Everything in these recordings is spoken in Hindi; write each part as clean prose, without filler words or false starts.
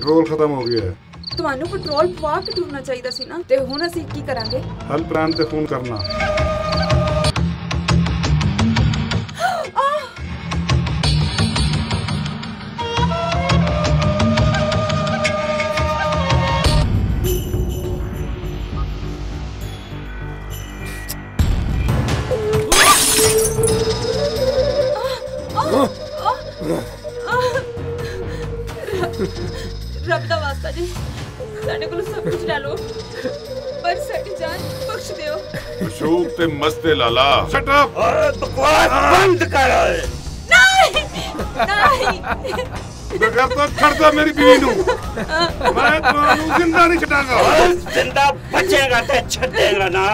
पेट्रोल खत्म हो गया है। ਤੁਹਾਨੂੰ ਪੈਟਰੋਲ ਪਵਾ ਕੇ ਟੁਰਨਾ ਚਾਹੀਦਾ ਸੀ ਨਾ। ਤੇ ਹੁਣ ਅਸੀਂ ਕੀ ਕਰਾਂਗੇ? हेल्पलाइन पे फोन करना। रब दा वास्ता जी साडे कोल सब कुछ ले लो पर साडी जान बख्श दियो। मशूक ते मस्त लाला शट अप। ओए बकवास बंद कर। नहीं नहीं बेटा तो छड़दा मेरी बीवी नु। मैं तोनु जिंदा नहीं छटांगा। जिंदा बचेगा ते छड़ेगा ना।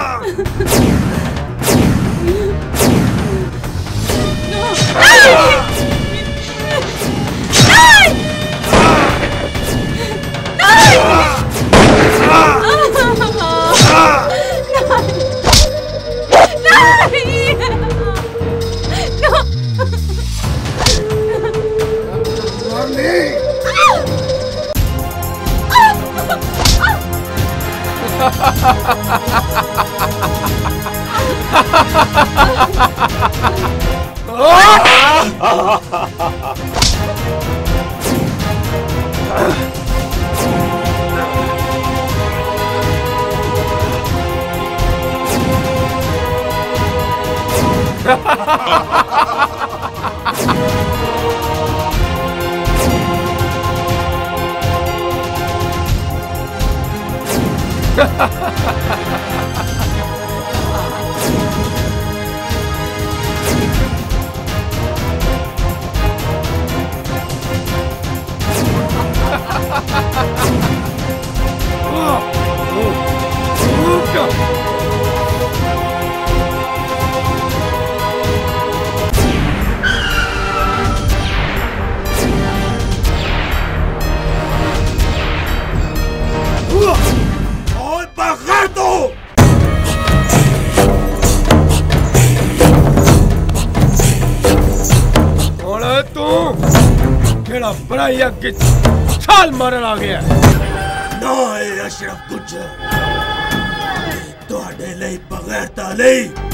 छाल मारन आ गया ना अशरफ गुज्जर तुहाडे लई बगैर ताले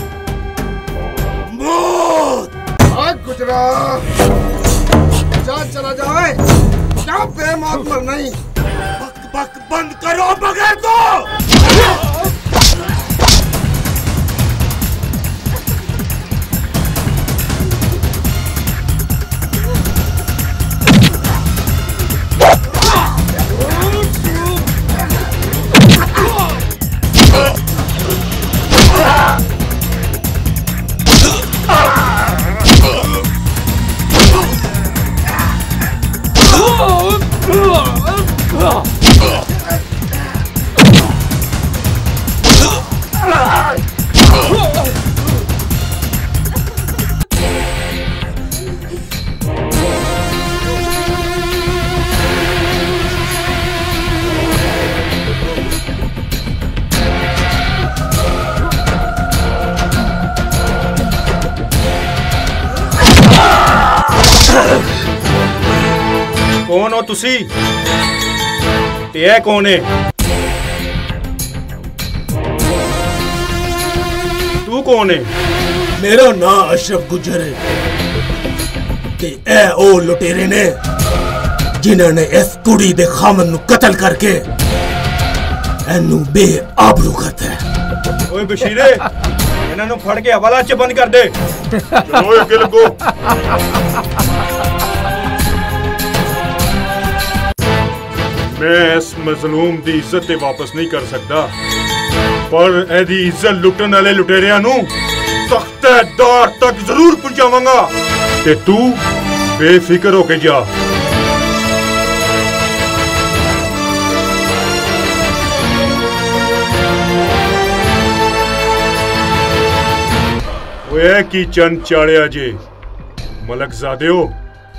मौत। गुजरा जान चला जाए क्या बेमौत मर नहीं। बक बक बंद करो बगैर तो। कौन हो तुसी? ये कौन है? तू कौन है? मेरा नाम अशरफ गुज्जर है ते ए ओ लुटेरे ने जिन्होंने इस कुड़ी दे खामन नु कत्ल करके एनू बेआबरू करता है। ओए बशीरे इन्हां नु फड़ के हवाला च बंद कर दे। चलो अगे लगो। मैं इस मजलूम दी इज्जत ते वापस नहीं कर सकता पर एदी इज्जत लुटन वाले लुटेरियां नु तख्ते दार तक जरूर पहुंचावांगा ते तू बेफिक्र होके जा। ओए की चंद चाड़िया जे मलक ज़ादे हो।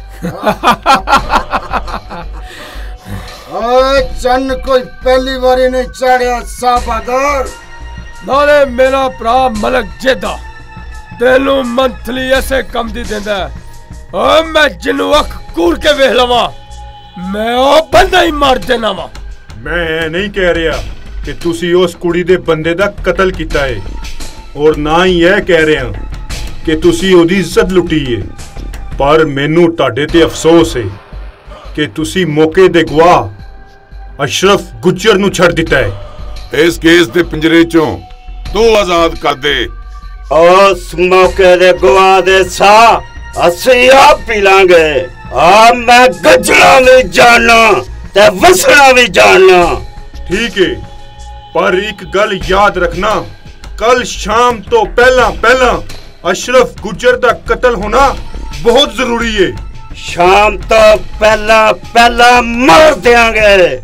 चन्न कोई पहली बारी नहीं चढ़िया साहबादार। नाले मेरा भरा मलक जेदा तेनू मंथली ऐसे कम दी देंदा है। मैं जिन्नू अख कूर के वेख लवा मैं ओ बंदा ही मार देना वा। मैं नहीं कह रहा कि तुसी उस कुड़ी दे बंदे दा कत्ल कीता है और ना ही यह कह रहा कि तुसी ओदी इज्जत लुटी है, पर मैनू तुहाडे ते अफसोस है कि तुसी मौके दे गवाह अशरफ गुज्जर नू छड़ दिता है। इस केस दे पिंजरे चों तू आजाद कर दे। उस मौके दे गवाह दे सा असी आप पी लांगे। मैं गजरा भी जानना ते वसना भी जानना। ठीक है, पर एक गल याद रखना, कल शाम तो पहला अशरफ गुज्जर दा कत्ल होना बहुत जरूरी है। शाम तो पहला मार देंगे।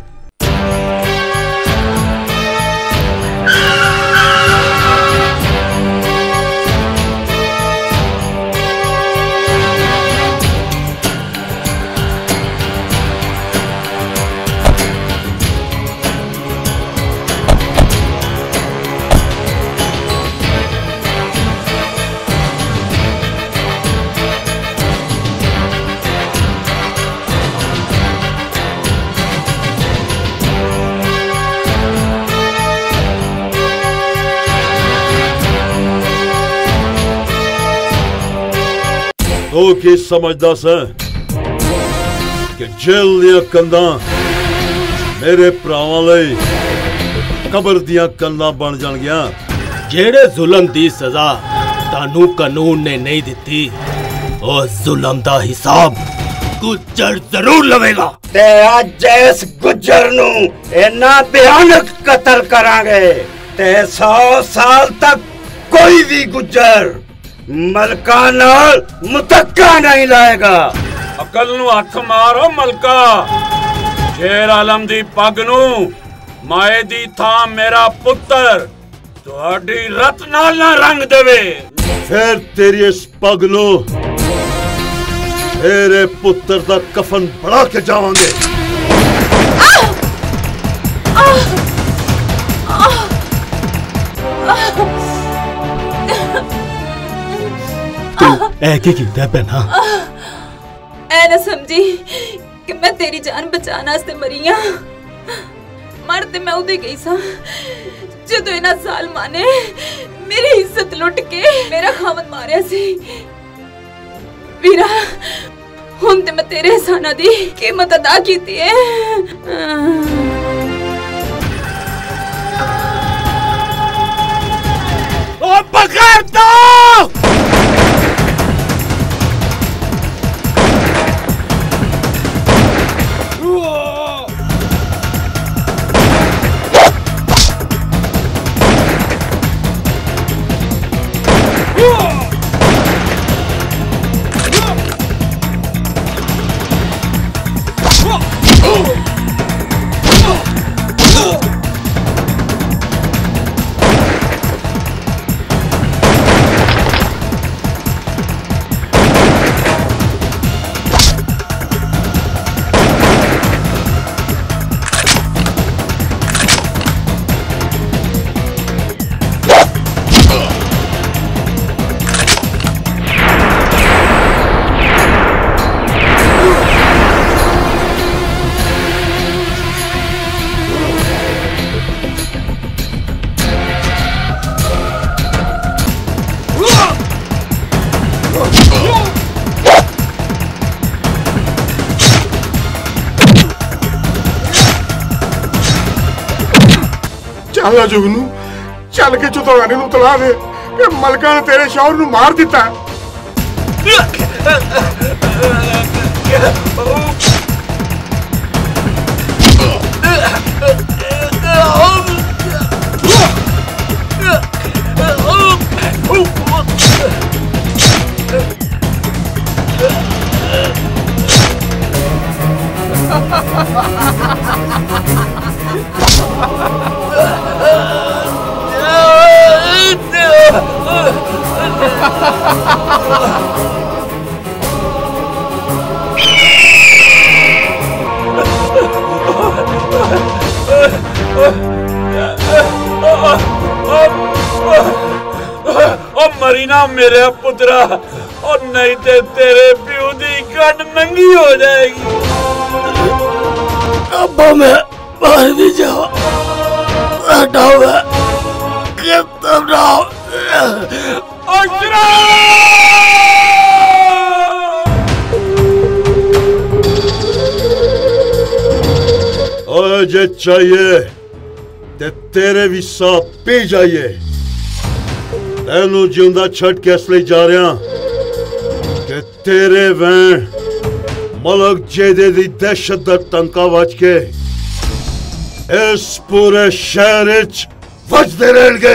तो की समझदा सा कि जेल दियां कंधां मेरे भरावां लई कबर दियां कंधां बन जाणगियां। जेड़े जुल्म दी सजा तानू कानून ने नहीं दिती, उस जुल्म दा हिसाब गुज्जर जरूर लवेगा। ते अज इस गुज्जर नू इन्ना भयानक कत्ल करांगे ते 100 साल तक कोई भी गुज्जर मलका नाल मुतक्का नहीं लाएगा। अकल नू हथ मारो मलका। शेर आलम दी पग नू माए दी था मेरा पुत्र तुहाडी रत नाल ना रंग देवे। फिर तेरी इस पग नू तेरे पुत्र दा कफन बना के जावांगे। की कीता पैना? ऐ ना समझी कि मैं तेरी जान बचाने वास्ते मरी हां। मर ते मैं उदे गई सा जदों इन्हां ज़ालमां ने मेरी इज्जत लुट के मेरा खावंद मारिया सी। वीरा, हुण ते मैं तेरे एहसानां दी कीमत अदा कीती है। ओ पकड़ दो! चल जुगनू, चल के चौधरानी नू तला दे कि मलका ने तेरे शौहर नू मार दिता। मरी ना मेरे पुत्रा, और नहीं ते तेरे प्यू दी कट नंगी हो जाएगी। अब्बा मैं बाहर भी जाओ हटाओ जे चाहिए ते तेरे भी साथ पी जाइए तेनू जिंदा छट के इसलिए जा रहा कि तेरे वैन मलक जेदे दी दहशत दा टंका वज के इस पूरे शहर च वजदे रहणगे।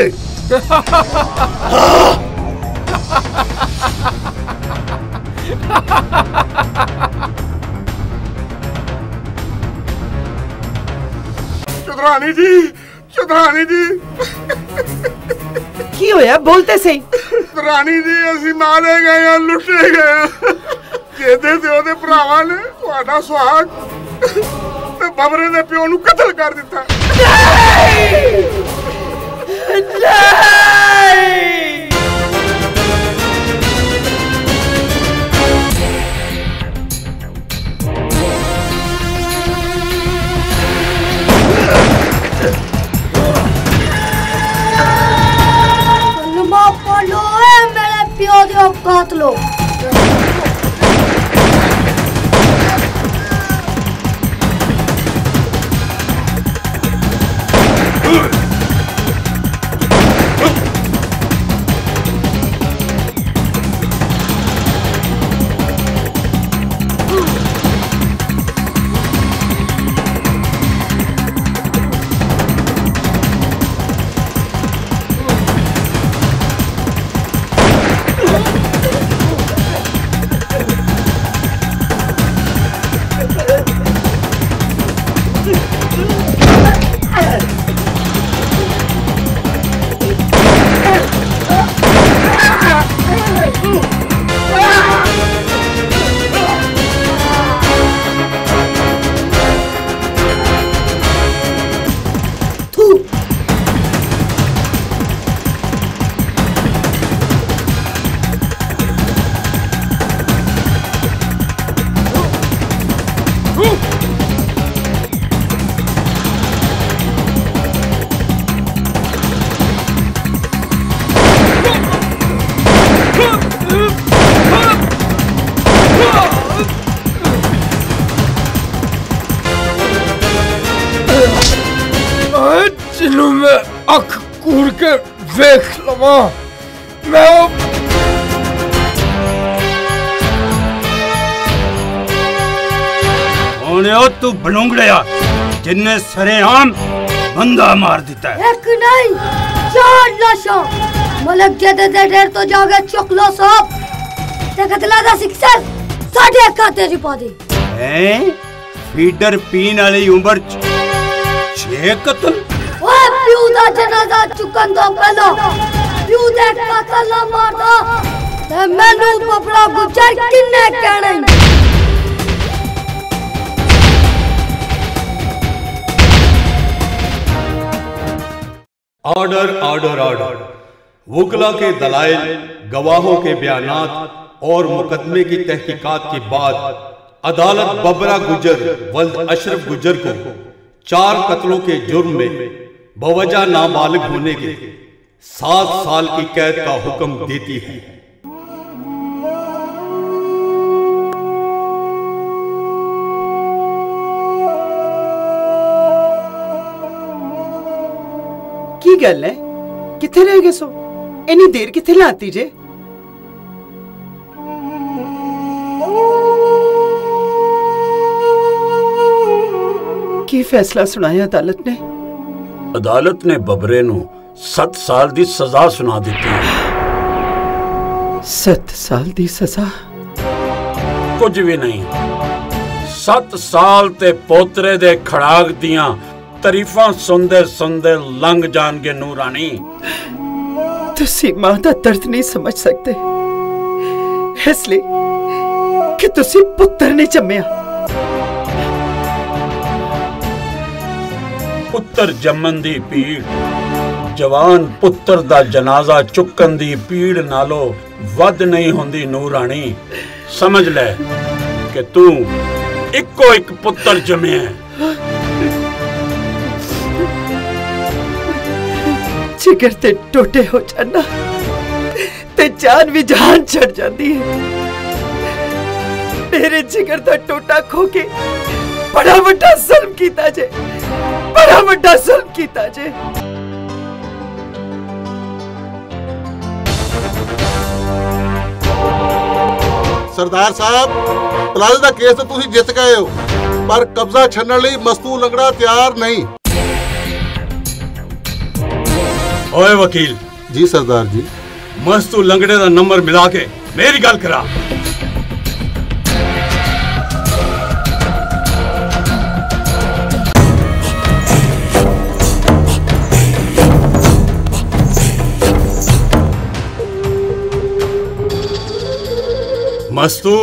चौधरानी जी, चौधरानी जी की होया बोलते सही। रानी जी असी मारे गए लुटे गए जेदे ते ओदे भरावां ने तुहाडा सुहाग ते बबरे दे प्यो नू कतल कर दिता। मेरे प्यो दी औकात लो। अख कूड़ के वेख लवा मैं तू बनूंगड़िया जिन्ने सरेआम बंदा मार दिता है। एक नहीं 4 लाशों मलक जेदे दे ढेर तो जागे चुक लो सब ते कतला दा सिक्सर साढ़े खाते च पा दे। फीडर पीन वाली उम्र 6 कत्ल। ओए प्यू दा जनाजा चुकन दो पहलो प्यू दे कतल ना मार दो ते मैनू पपड़ा गुजर किन्ने कहने। Order order order. वुकला के दलाइल, गवाहों के बयानात और मुकदमे की तहकीकात के बाद अदालत बबरा गुजर वल्द अशरफ गुजर को 4 कत्लों के जुर्म में बवजह नाबालिग होने के 7 साल की कैद का हुक्म देती है। की गल है किथे रह गए सो इन्नी देर किथे लाती जे। की फैसला सुनाया अदालत ने? अदालत ने बबरे नू 7 साल दी सजा सुना दी। 7 साल दी सजा? कुछ भी नहीं। 7 साल ते पोतरे दे खड़ाग दियां तरीफां सुनदे सुनदे लंघ जाणगे नूरानी। तुसी मां दा दर्द नहीं समझ सकते इसलिए कि तुसी पुत्र नहीं जम्मिया। पुत्र जम्मन दी पीड़ जवान पुत्र दा जनाजा चुकन दी पीड़ नालो वध नहीं होंदी नूरानी। समझ ले कि तू इको एक पुत्र जम्मिया है। जिगर ते टोटे हो जाना ते जान भी जान छड़ जाती है। मेरे जिगर दा टोटा खो के बड़ा बड़ा जुल्म कीता जे, बड़ा बड़ा जुल्म कीता जे। सरदार साहब, प्लाजे दा केस तो तुसी जित गए हो, पर कब्जा छन्नण लई मस्तू लंगड़ा तैयार नहीं। ओए वकील जी सरदार जी। मस्तू लंगड़े दा नंबर मिला के मेरी गल करा। मस्तू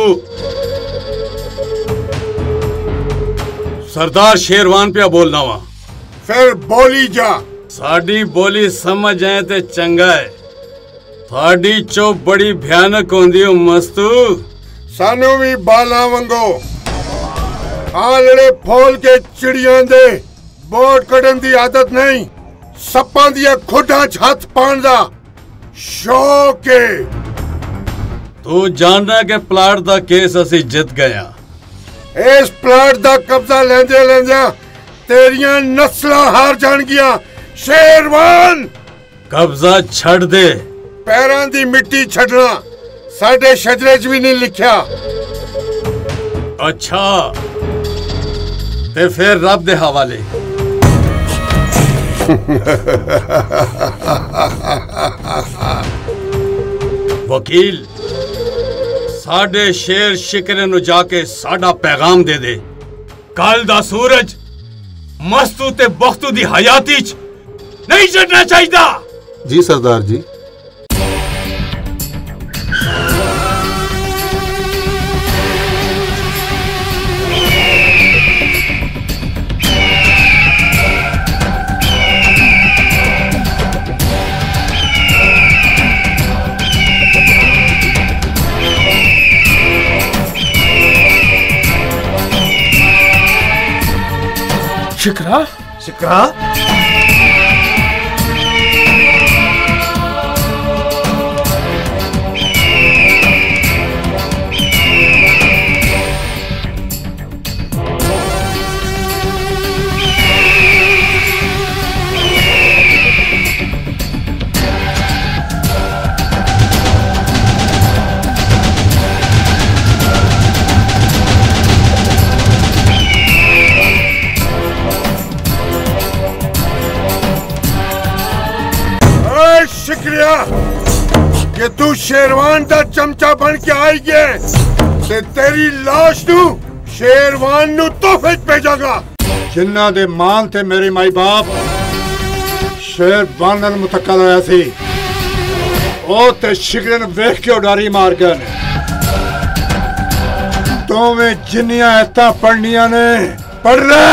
सरदार शेरवान पे बोलना वा। फिर बोली जा। साड़ी बोली समझ आए ते चंगा है। थाड़ी चो बड़ी भयानक होंदी हो मस्तू। सानू भी बाला वंगो आलड़े फोल के चिड़ियां दे बोट कटन दी आदत नहीं। सप्पां दिया खुडा छत पान दा शौक है। तू जानना के प्लाट दा केस असी जित गया। इस प्लाट दा कब्जा लेंदे लेंदे तेरियां नस्लां हार जाणगियां। शेरवान कब्जा छड़ दे। पैरां दी मिट्टी छड़ना साडे शजरे च भी नहीं लिखिया। अच्छा ते फिर रब दे हवाले। वकील साडे शेर शिकरे नु जाके साडा पैगाम दे दे। कल दा सूरज मस्तू ते बख्तू दी हयाती च नहीं चढ़ना चाहिदा। जी सरदार जी। शिकरा शिकरा शुक्रिया कि तू शेरवान दा चमचा बन के आई गए ते तेरी लाश नू शेरवान नू तोहफे भेजागा। जिन्ना दे मान ते मेरे माई बाप शेरवान नाल मुतक्कल होया सी ओ ते शिकरे नू वेख के उडारी मार गए ने। दोवें जिन्नियां ऐतां पढ़नियां ने पढ़ ले।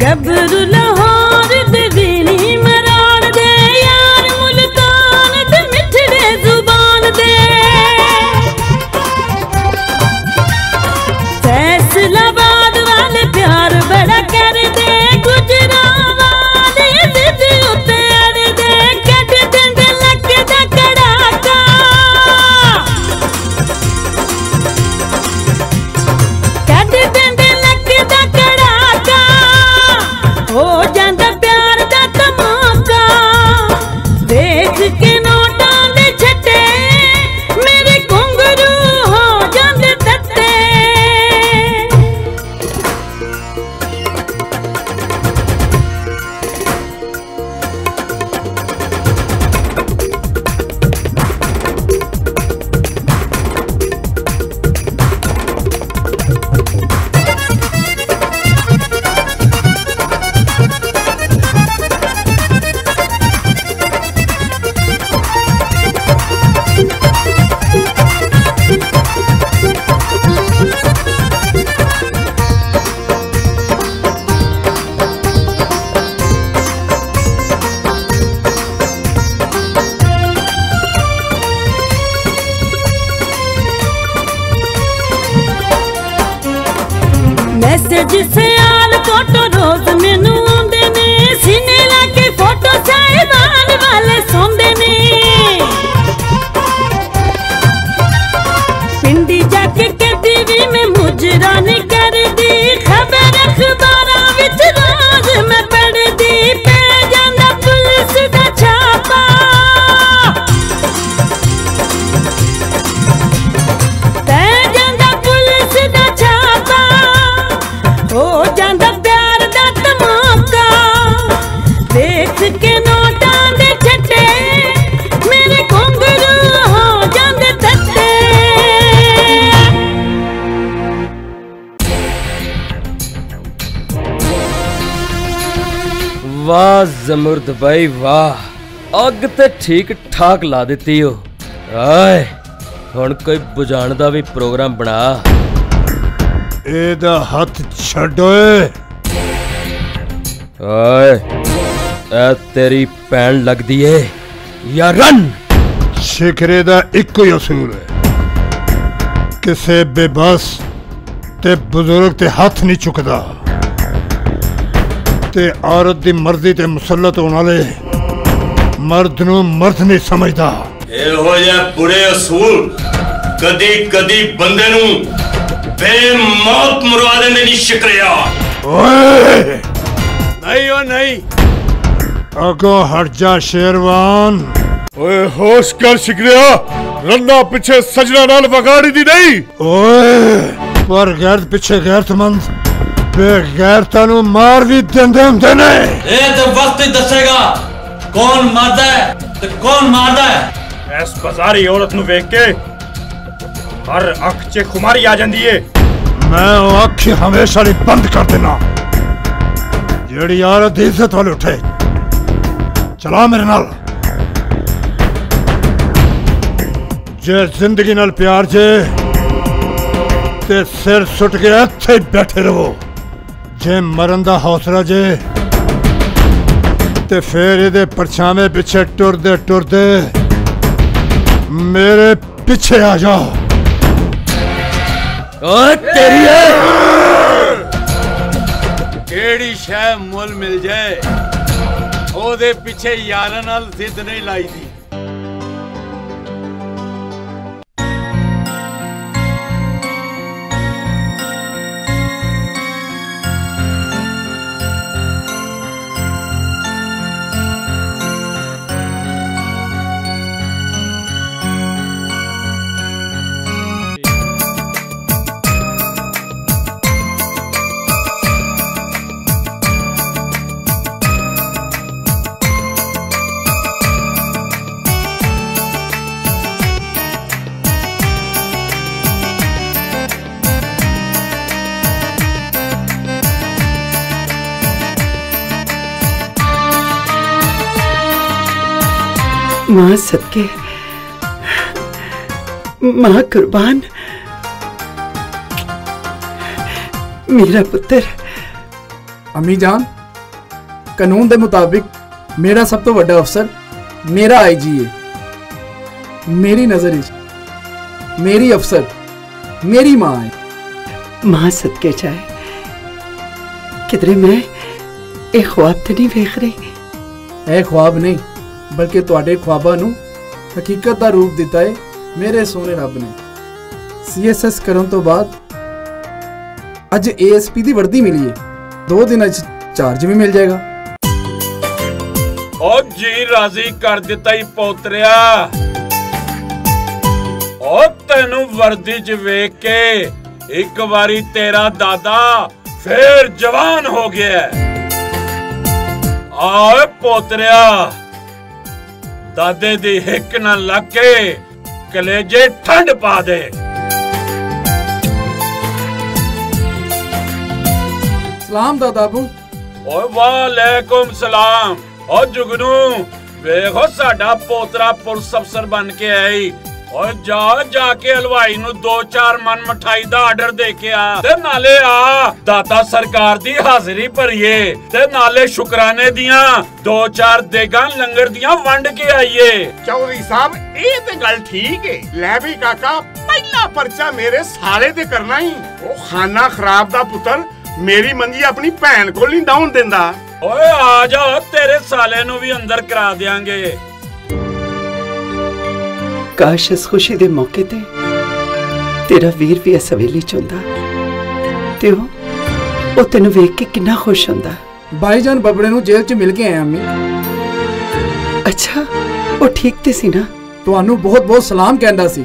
गबरू लाहौर दे वीणी मरान दे यार मुल्तान दे मिठड़े जुबान दे फैसलाबाद वाले प्यार बड़ा कर दे गुजरावाले जिद उत्ते अड़ दे कट देंदे लगदा कड़ाका कट देंदे लगदा कड़ाका हो जांदा प्यार दा धमाका देख के नोटां दे छट्टे मेरे घुंघरू हो जांदे तत्ते मैसेज से आल फोटो रोज मैनू आंदे ने सीने लाके फोटो साहिबान वाले सौंदे ने पिंडी जाके कहती भी मैं मुजरा नहीं करदी खबर अखबारां विच रोज मैं पढ़दी पे जांदा पुलिस दा छापा पे जांदा पुलिस दा छापा हो जांदा प्यार दा धमाका देख के नोटां दे छट्टे मेरे घुंघरू हो जांदे तत्ते वाह जमुर्द भाई वाह अग ते ठीक ठाक ला दित्ती हो आए हुण कोई बुझाण दा भी प्रोग्राम बना एदा हथ छड्ड ओए ए तेरी भैन लगदी है या रन शिखरे दा इक्को ही असूल है किसे बेबस ते बुजुर्ग ते हथ नहीं चुकदा ते औरत दी मर्जी ते मुसल्लत होने वाले मर्द नूं मर्द नहीं समझदा ਇਹੋ ਜਿਹੇ ਬੁਰੇ ਅਸੂਲ ਕਦੀ ਕਦੀ ਬੰਦੇ ਨੂੰ बेमौत मरवा देने दी शिकरिया ओए नहीं ओ नहीं अगो हट जा शेरवान ओए होश कर शिकरिया रन्ना पीछे सजना नाल बगाड़ी दी नहीं ओए पर गैरत पीछे गैरतमंद बेगैरता नू मार भी देंदे हुंदे ने ए तो वक्त ही दसेगा कौन मारदा है ते कौन मारदा है इस बाजारी औरत नू वेख के हर अख च खुमारी आ जाती है मैं वो अख हमेशा नहीं बंद कर देना जेड़ी औरत इज्जत वाले उठे चला मेरे नाल जे जिंदगी नाल प्यार जे ते सिर सुट के इत्थे बैठे रहो जे मरन दा हौसला जे ते फिर इहदे परछावे पिछे टुरदे टुरदे मेरे पीछे आ जाओ तेरी केड़ी शय मुल मिल जाए ओदे पीछे यारां नाल जिद नहीं लाई दी माँ सदके, माँ कुर्बान, मेरा पुत्र। अम्मी जान, कानून के मुताबिक मेरा सब तो बड़ा अफसर मेरा आईजी है। मेरी नजर मेरी अफसर मेरी मां है। मां सदके जाए किधरे मैं एक ख्वाब तो नहीं वेख रही। ਇਹ ख्वाब नहीं बल्कि ਤੁਹਾਡੇ ख्वाबां ਨੂੰ हकीकत ਦਾ रूप ਦਿੱਤਾ ਹੈ मेरे सोने रब ने। सीएसएस ਕਰਨ ਤੋਂ ਬਾਅਦ ਅੱਜ एएसपी ਦੀ ਵਰਦੀ ਮਿਲੀ ਹੈ। 2 ਦਿਨਾਂ ਚ ਚਾਰਜ ਵੀ ਮਿਲ ਜਾਏਗਾ। ओ जी राजी कर दिता ही पोतरिया। ओ तेनू वर्दी च वेख के एक बारी तेरा दादा फिर जवान हो गया। आओ पोतरिया दादे दी हिक न लग के कलेजे ठंड पा दे। सलाम दादा अबू। ओ वालेकुम सलाम। ओ जुगनू वेखो साडा पोतरा पुलिस अफसर बन के आई। और जाके हलवाई नु 2-4 मन मिठाई दा आर्डर दे के आ ते नाले आ दाता सरकार दी हाजिरी भरिए ते नाले शुक्राने दियां 2-4 देगां लंगर दियां वंड के आइए। चौधरी साहब ये ते गल ठीक है। लै भी काका पहला पर्चा मेरे साले ते करना ही। ओ खाना खराब दा पुत्र मेरी मंजी अपनी भैन को नहीं डाउन देंदा। ओए आ जाओ तेरे साले नु भी अंदर करा देंगे। काश इस खुशी दे मौके ते तेरा वीर भी इस हवेली च हुंदा ते ओ तैनूं वेख के किन्ना खुश हुंदा। भाईजान बबड़े नु जेल च मिल के आए अम्मी। अच्छा ओ ठीक ते सी ना? तुहानू बहुत बहुत सलाम कहंदा सी।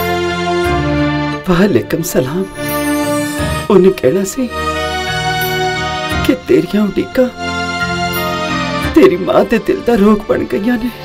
वालेकुम सलाम। उन्हें कहना सी कि तेरियां उड़ीकां तेरी मां दे दिल दा रोग बन गईयां ने।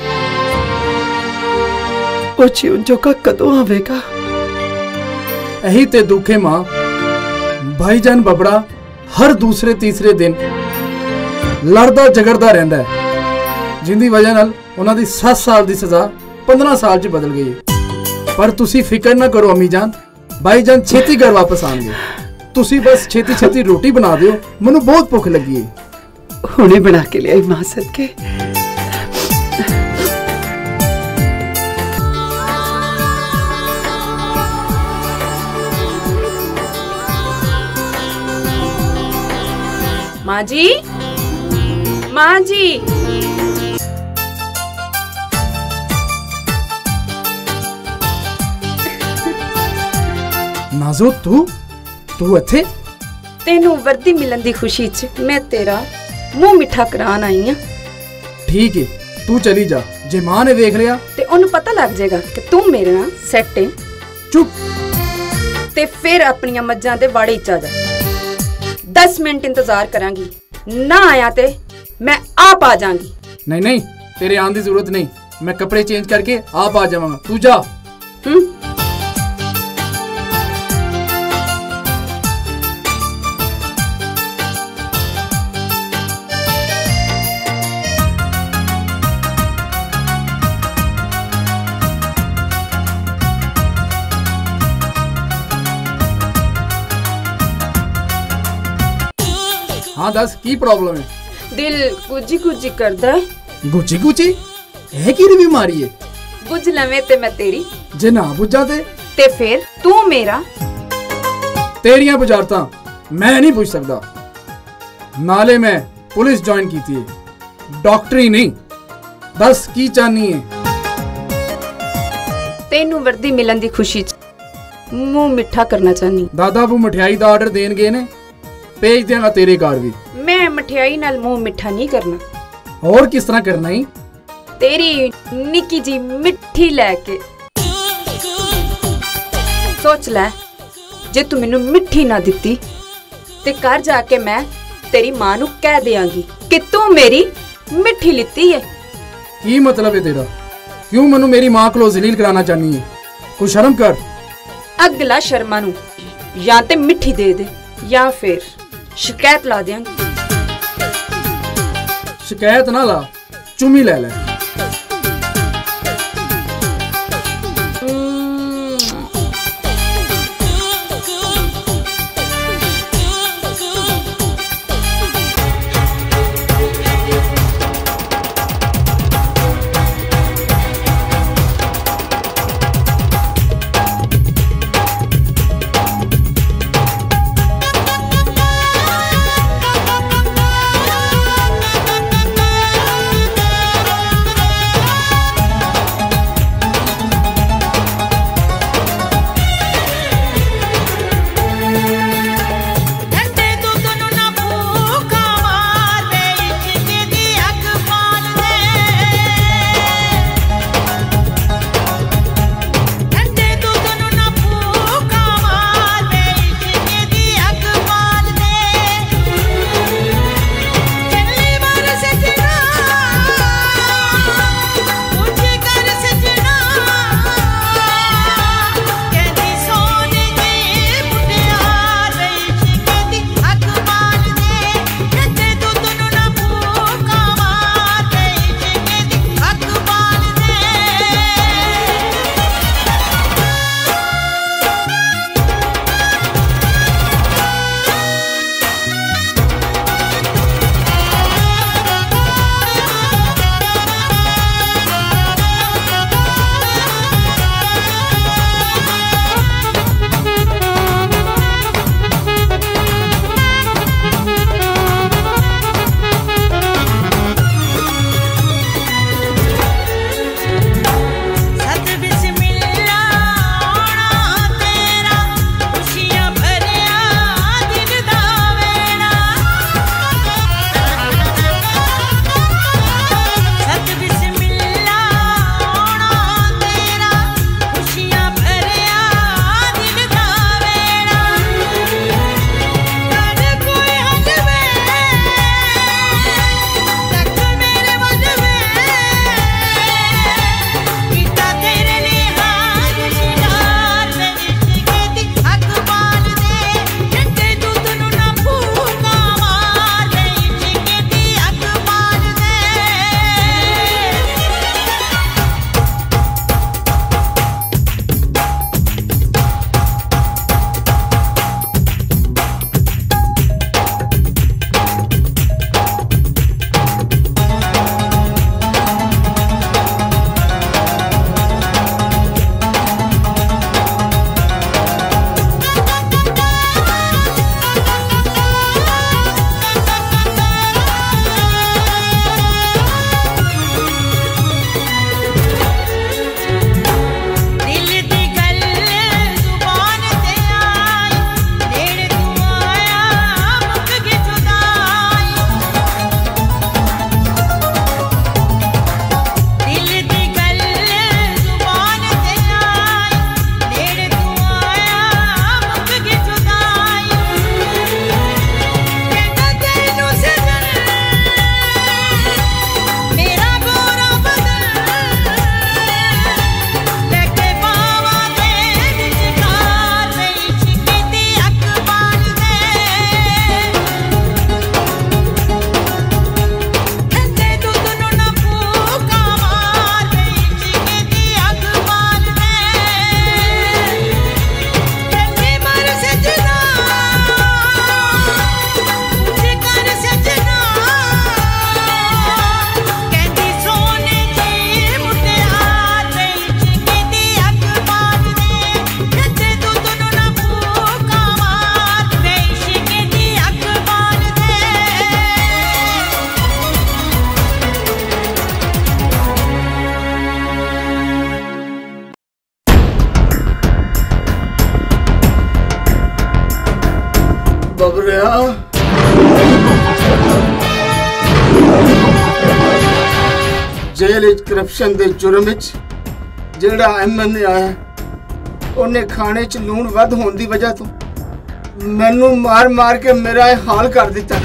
ओ जीवन जोगा कदों आवेगा? यही ते दुखे मां। भाईजान बबड़ा हर दूसरे तीसरे दिन लड़दा झगड़दा रहंदा है जिंदी वजह नाल उन्हां दी 7 साल दी सजा 15 साल च बदल गई है। पर तुसी फिक्र ना करो अम्मी जान, भाईजान छेती घर वापस आएंगे। तुसी बस छेती छेती रोटी बना दियो, मैनू बहुत भुख लगी है। हुणे बना के लिया मां सदके। माँ जी, माँ जी। नाजो तू इत्थे? तेनू वर्दी मिलन दी खुशी च मैं तेरा मुंह मिठा करान आई हां। ठीक है तू चली जा। जे मां ने देख लिया ते ओनू पता लग जाएगा कि तू मेरे नाल सेट है। चुप। ते फिर अपनी मज्जां दे वाड़े च आ जा। 10 मिनट इंतजार करांगी, ना आया ते मैं आप आ जाऊंगी। नहीं नहीं तेरे आने की जरूरत नहीं, मैं कपड़े चेंज करके आप आ जाऊंगा। तू जा। हाँ दस की प्रॉब्लम है? दिल गुजी गुजी करदा है। गुजी गुजी है की बीमारी है? बुझ लवे ते मैं तेरी, जे ना बुझा ते फिर तू मेरा। तेरियां बुझारता मैं नहीं बुझ सकता। नाले मैं पुलिस ज्वाइन की थी, डॉक्टरी नहीं। दस की चाहनी है? तेनू वर्दी मिलन दी खुशी च मुंह मिठा करना चाहनी। दादा वो मिठाई दा ऑर्डर देन गए ने, भेज देना तेरे घर भी। मैं मिठाई नाल मुंह मिठा नहीं करना। और किस तरह करना ही? तेरी निकी जी मिठी लैके। सोच ले, जे तू मैनू मिठी ना दिती ते घर जाके मैं तेरी मां नू कह देंगी कि तू मेरी मिठी लिती है। की मतलब है तेरा? क्यों मनु मेरी मां को जलील कराना चाहनी है? कुछ शर्म कर। अगला शर्मा नू या ते मिठी दे दे या फिर शिकायत ला देंगी। शिकायत ना ला, चुमी ले ले। बबरिया जेल करप्शन के जुर्म जेड़ा MNA आया उन्हें खाने च लूण वध होने की वजह तो मैनू मार मार के मेरा यह हाल कर दिता।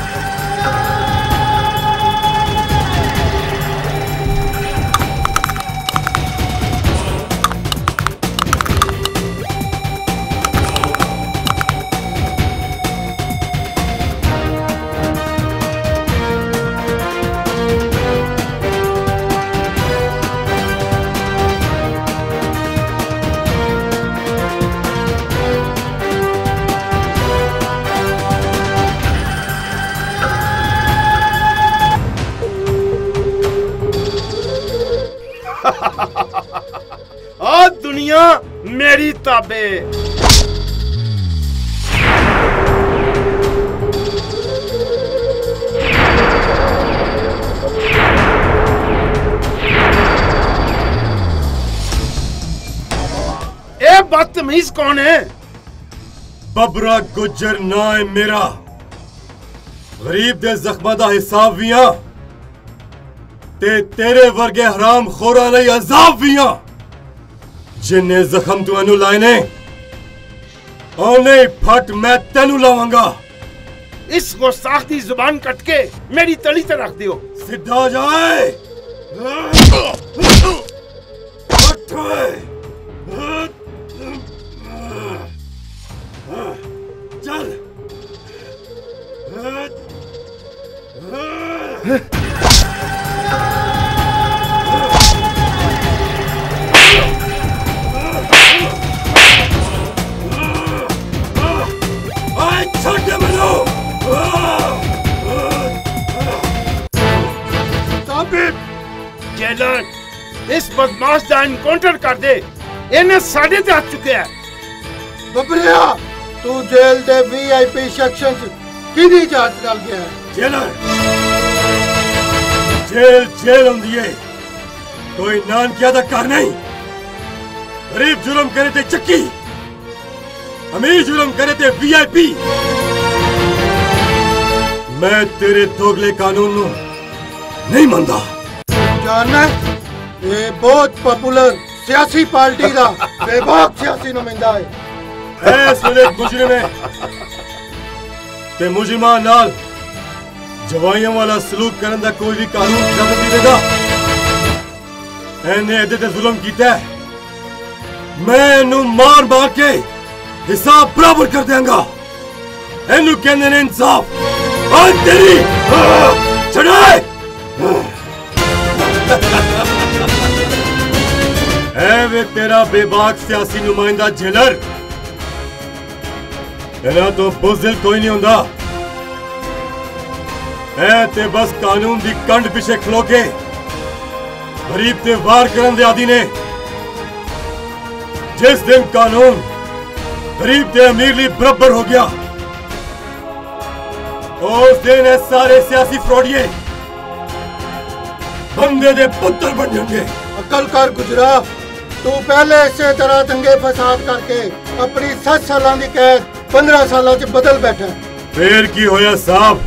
आ दुनिया मेरी ताबे। ए बदतमीज कौन है? बबरा गुज्जर ना है मेरा। गरीब दे जख्मा दा हिसाब वियां ते तेरे वर्गे हराम खोरा लई अजाब वियां जिन्ने जख्म तुहानू लाए ने ओने फट मैं तेनू लावांगा। इस गुस्ताख दी जुबान कट के मेरी तली ते रख दियो। सीधा जाए चल जेलर इस बदमाश का एनकाउंटर कर दे। इन्हें साढ़े ते आ चुके हैं। बबरिया तू जेल दे VIP सेक्शन च किदी जांच कर गया है? जेलर जेल जेल होंदी है कोई नानकिया दा घर नहीं। गरीब जुर्म करे ते चक्की, अमीर जुर्म करे ते VIP। मैं तेरे दोगले कानून नू नहीं मानदा। जानना ये बहुत पॉपुलर सियासी पार्टी का बेबाक सियासी नुमाइंदा है। इस वेले मुजरिम है ते मुजरिमां नाल जवाइयां वाला सलूक करन दा कोई भी कानून इजाजत नहीं देगा। इन्हें एदे ते जुल्म कीता है। मैं इनू मार मार के हिसाब बराबर कर देंगा। इनू कहंदे ने इंसाफ। और तेरी छड़ाए है वे तेरा बेबाक सियासी नुमाइंदा जेलर। इन्हां तो बुज़दिल कोई नहीं होंदा। है ते बस कानून दी कंड पिछे खलो के गरीब ते वार करन दे आदी ने। जिस दिन कानून गरीब ते अमीर ली बराबर हो गया उस दिन है सारे सियासी फ्रॉडिये बंदे दे पुत्र बन जाएंगे। अकल कर गुजरा, तू पहले इसे तरह दंगे फसाद करके अपनी 7 साल की कैद 15 साल च बदल बैठा। फिर की होया साहब?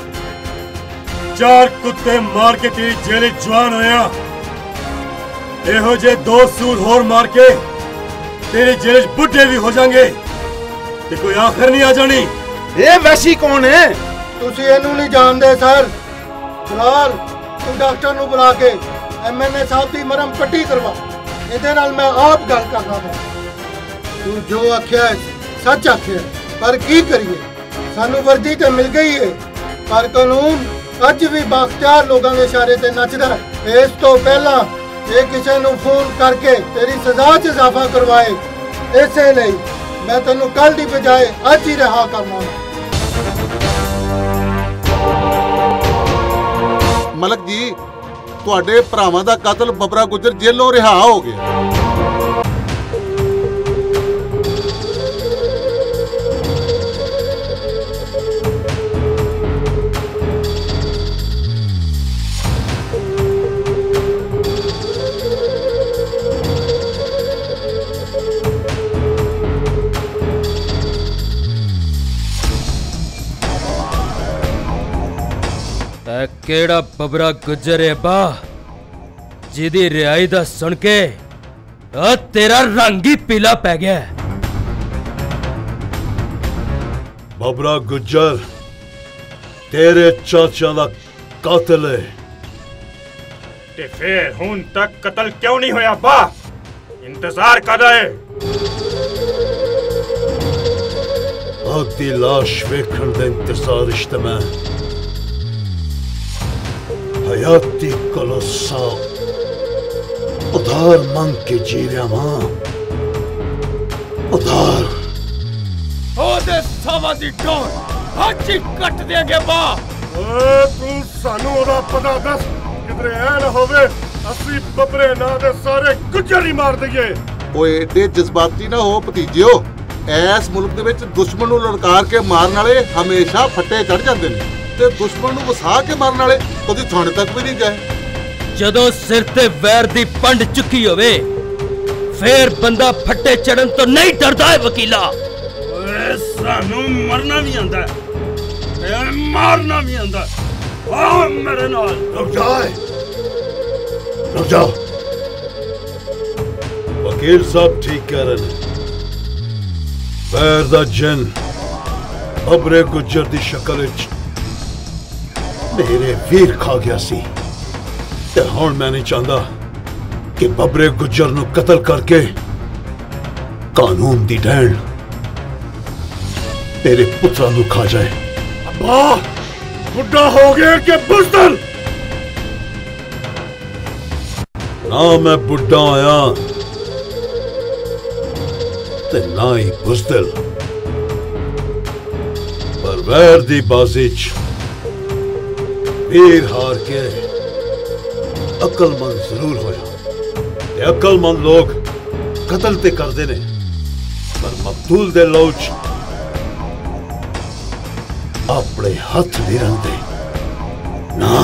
4 कुत्ते मार के तेरी जेल जवान होया। एहो जे 2 सूर होर मार के तेरी जेल बुढ़े भी हो जाएंगे ते कोई आखिर नहीं आ जानी। ये वैसी कौन है? तुसी इनू नहीं जानदे सर। फिलहाल तू डॉक्टर नु बुला के MNA साहब की मरम पट्टी करवा। इहदे नाल मैं आप गल करना है। तू जो आख्या सच आख्या, पर की करिए सानू वर्दी तो मिल गई है पर कानून अज भी बाख्तियार लोगों के इशारे ते नचदा है। इस तो पहला ये किसी नु फोन करके तेरी सजा च इजाफा करवाए। इसे लिए मैं तेनू कल की बजाय अज ही रिहा करना। मलक जी ਤੁਹਾਡੇ ਭਰਾਵਾਂ ਦਾ ਕਾਤਲ ਬਬਰਾ ਗੁੱਜਰ ਜੇਲੋਂ ਰਿਹਾ ਹੋ ਗਿਆ। केड़ा बबरा गुजर है बा जिदी रिहाई दा सुन के तेरा रंग ही पीला पै गया। बबरा गुजर तेरे चाचा दा कातिल है। ते फिर हुन तक कत्ल क्यों नहीं होया बा? इंतजार कर रहे। आदि लाश वेखण दे इंतजार इश्तमा हयाती कलोसा उधार मांग के जी रहा मां उधार। ओदे सावा दी डोर आज ही कट देंगे बा। तू सानू ओदा पता दस किधरे ऐ ना होवे असली बबरे ना दे सारे गुजर ही मार दईए। ओए एडे जज्बाती ना हो भतीजियो। इस मुल्क दे विच दुश्मन नूं ललकार के मारन वाले हमेशा फट्टे चढ़ जांदे ने ते दुश्मन नूं वसा के मारन वाले कदी थाने तक भी नहीं गए। जदों सिर ते वैर दी पंड चुकी होवे फिर बंदा फट्टे चढ़न तो नहीं डरदा है वकीला। ओए सानू मरना भी आंदा है मारना भी आंदा है। आ मेरे नाल रुक जाओ। वकील साहब ठीक कह रहे हैं। वैर दा जिन बबरे गुजर दी शक्ल विच मेरे वीर खा गया सी ते हुण मैं नहीं चाहता कि बबरे गुजर नूं कत्ल करके कानून दी डैण मेरे पुत्रा नूं खा जाए। अब्बा बुढ़ा हो गया कि बुज़दिल? ना मैं बुढ़ा आया ते ना ही बुज़दिल पर वैर दी बाजी च वीर हार के अकलमंद जरूर होया। अकलमंद लोग कत्ल ते करते ने पर मकतूल दे लहू च अपने हथ नहीं रखते ना।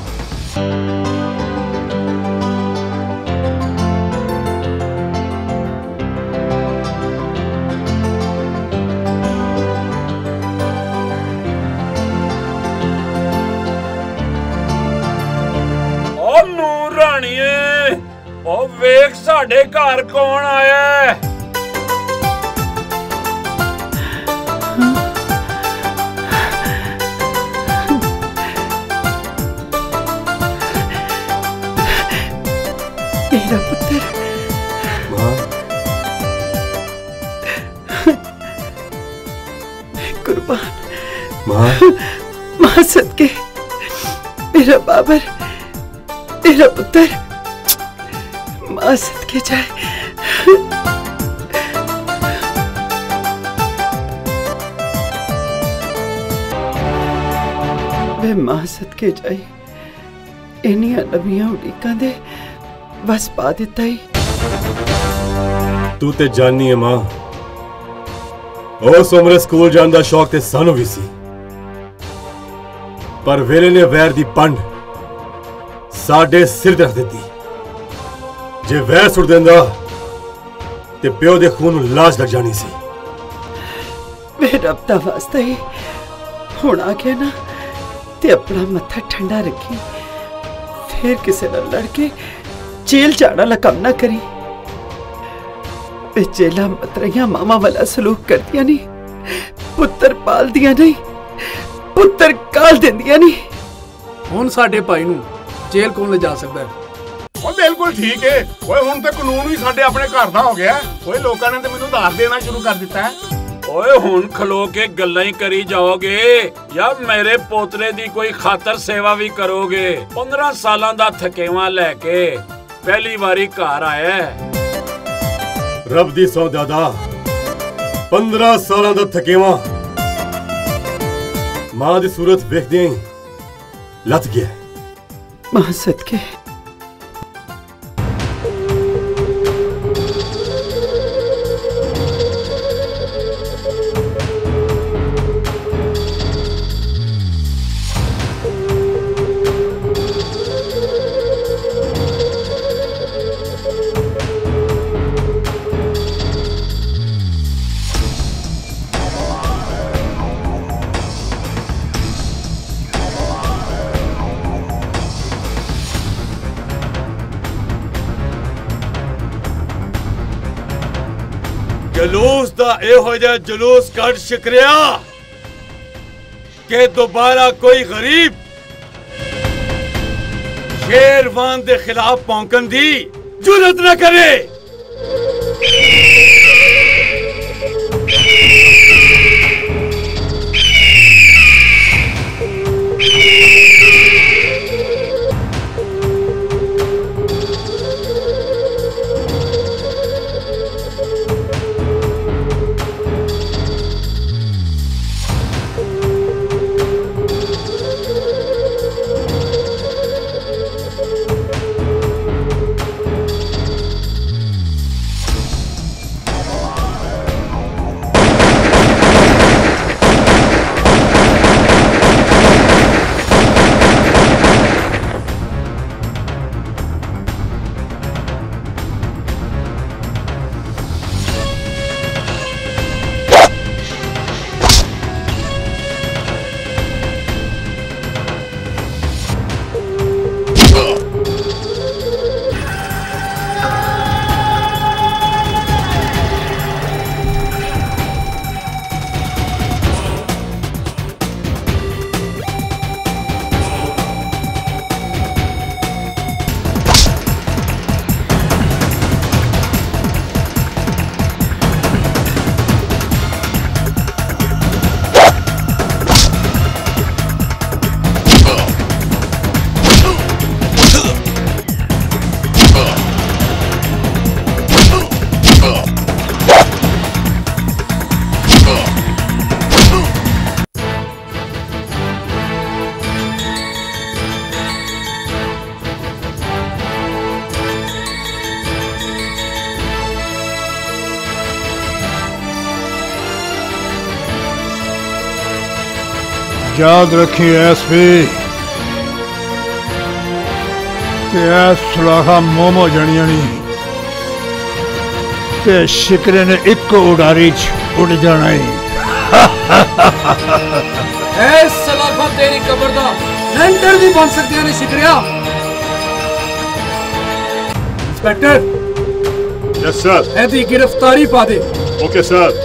वेख साडे घर कौन आया है? मेरा पुत्र। मां कुर्बान। मां मां सदके मेरा बाबर मेरा पुत्र मां सदके जाए। वे मां सदके जाए इनिया नवियां उड़ीकां दे बस पा दिता ही। तू ते जानी है मां उस उम्र स्कूल जान दा शौक ते सानू भी सी पर वेले ने वैर दी पंड साडे सिर रख दी। जे वैर सुट देंदा ते प्यो दे खून लाश लग जानी सी। वे रब दा वास्ता ही हुण आ गया ना ते अपना मत्था ठंडा रखी फिर किसे नाल लड़के जेल जाना लकम ना करी। वे जेला मतरियां मामा वाला सलूक कर दिया नहीं पुत्र पाल दिया नहीं पुत्र काल देंदिया नहीं। हुण साडे भाई नूं जेल कौन ले जा सकता है? बिल्कुल ठीक है। ओए हुण ते कानून भी साडे अपने घर दा हो गया। ओए लोकां ने ते मैनूं दास देना शुरू कर दिता है। ओए हुण खलो के गल्लां ही करी जाओगे या मेरे पोतरे दी कोई खातर सेवा भी करोगे? 15 सालां दा थकेवा लेके पहली बारी घर आया है। रब दी सौ दादा 15 सालां दा थकेवा मां दी सूरत वेखदे ही लथ गया। मां सदके जलूस दा एहो जिहा जलूस कट शिकरिया कि दोबारा कोई गरीब शेरवान दे खिलाफ भौंकन दी जुरत न करे। याद रखिए एसपी ते सुलाखा मोमो जनियानी ते शिकरे ने एक उड़ारी उड़ जाना ही। सलाखा तेरी कब्र दा लेंटर भी बन सकते हैं शिकरिया। इंस्पेक्टर। Yes sir. ऐसी गिरफ्तारी पा दे। Okay sir.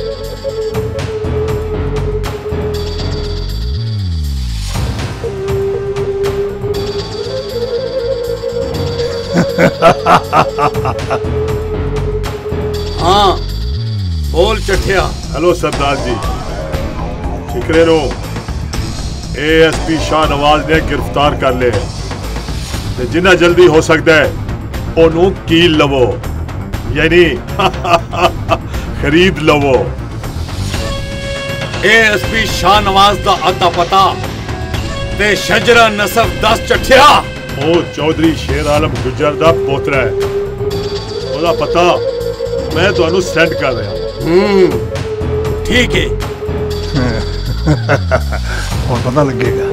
हाँ बोल चठिया। हेलो सरदार जी, शिकरे नो एएसपी शाहनवाज ने गिरफ्तार कर ले ते जिन्ना जल्दी हो सकता है ओनू कील लवो यानी खरीद लवो। एएसपी शाहनवाज दा अता पता ते शजरा नसब 10 चठिया। ओ चौधरी शेर आलम गुजर दा पोतरा है, ओदा पता मैं तुहानू सेंड कर रहा हूं। ठीक है। और पता लगेगा।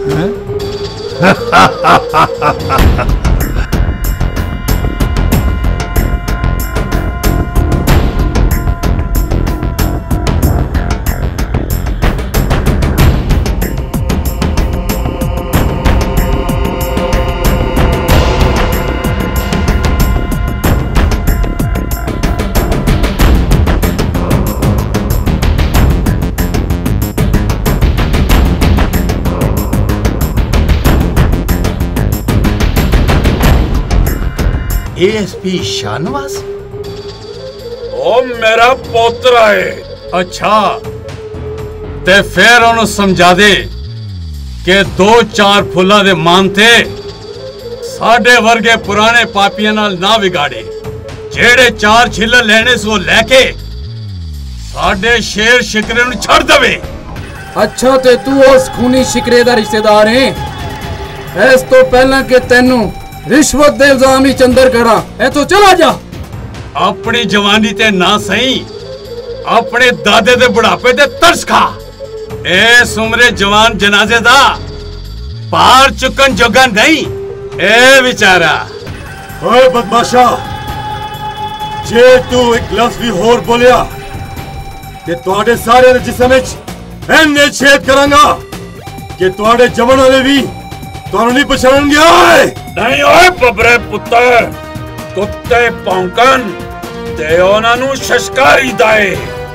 एएसपी शाहनवाज ओ मेरा पोतरा है। अच्छा ते फिर उन्हें समझा दे कि 2-4 फुल्ला दे मानते साडे वर्गे पुराने पापियां नाल ना बिगाड़े, जेड़े 4 छिल्ले लेने सो लेके साडे शेर शिकरे नु छड़ दवे। अच्छा ते तू उस खूनी शिकरे दा रिश्तेदार है? इस तो पहला के तेनू रिश्वत दे इल्जाम ही चंदर करा है तो चला जा। अपनी जवानी ते ना सही अपने दादे दे बुढ़ापे ते तरस खा। ए सुमरे जवान जनाजे दा पार चुकन जोगा नहीं ए बेचारा। ओए बदमाशा, जे तू एक लफ्ज भी होर बोलिया कि तुहाडे सारे दे जिस्म विच ऐने छेद करांगा कि तुहाडे जमन वाले भी तुहानू नहीं पछाणनगे। नहीं ओए बबरे पुत्तर, कुत्ते भौंकन ते ਉਹਨਾਂ ਨੂੰ ਸ਼ਸ਼ਕਾਰੀ ਦਾਏ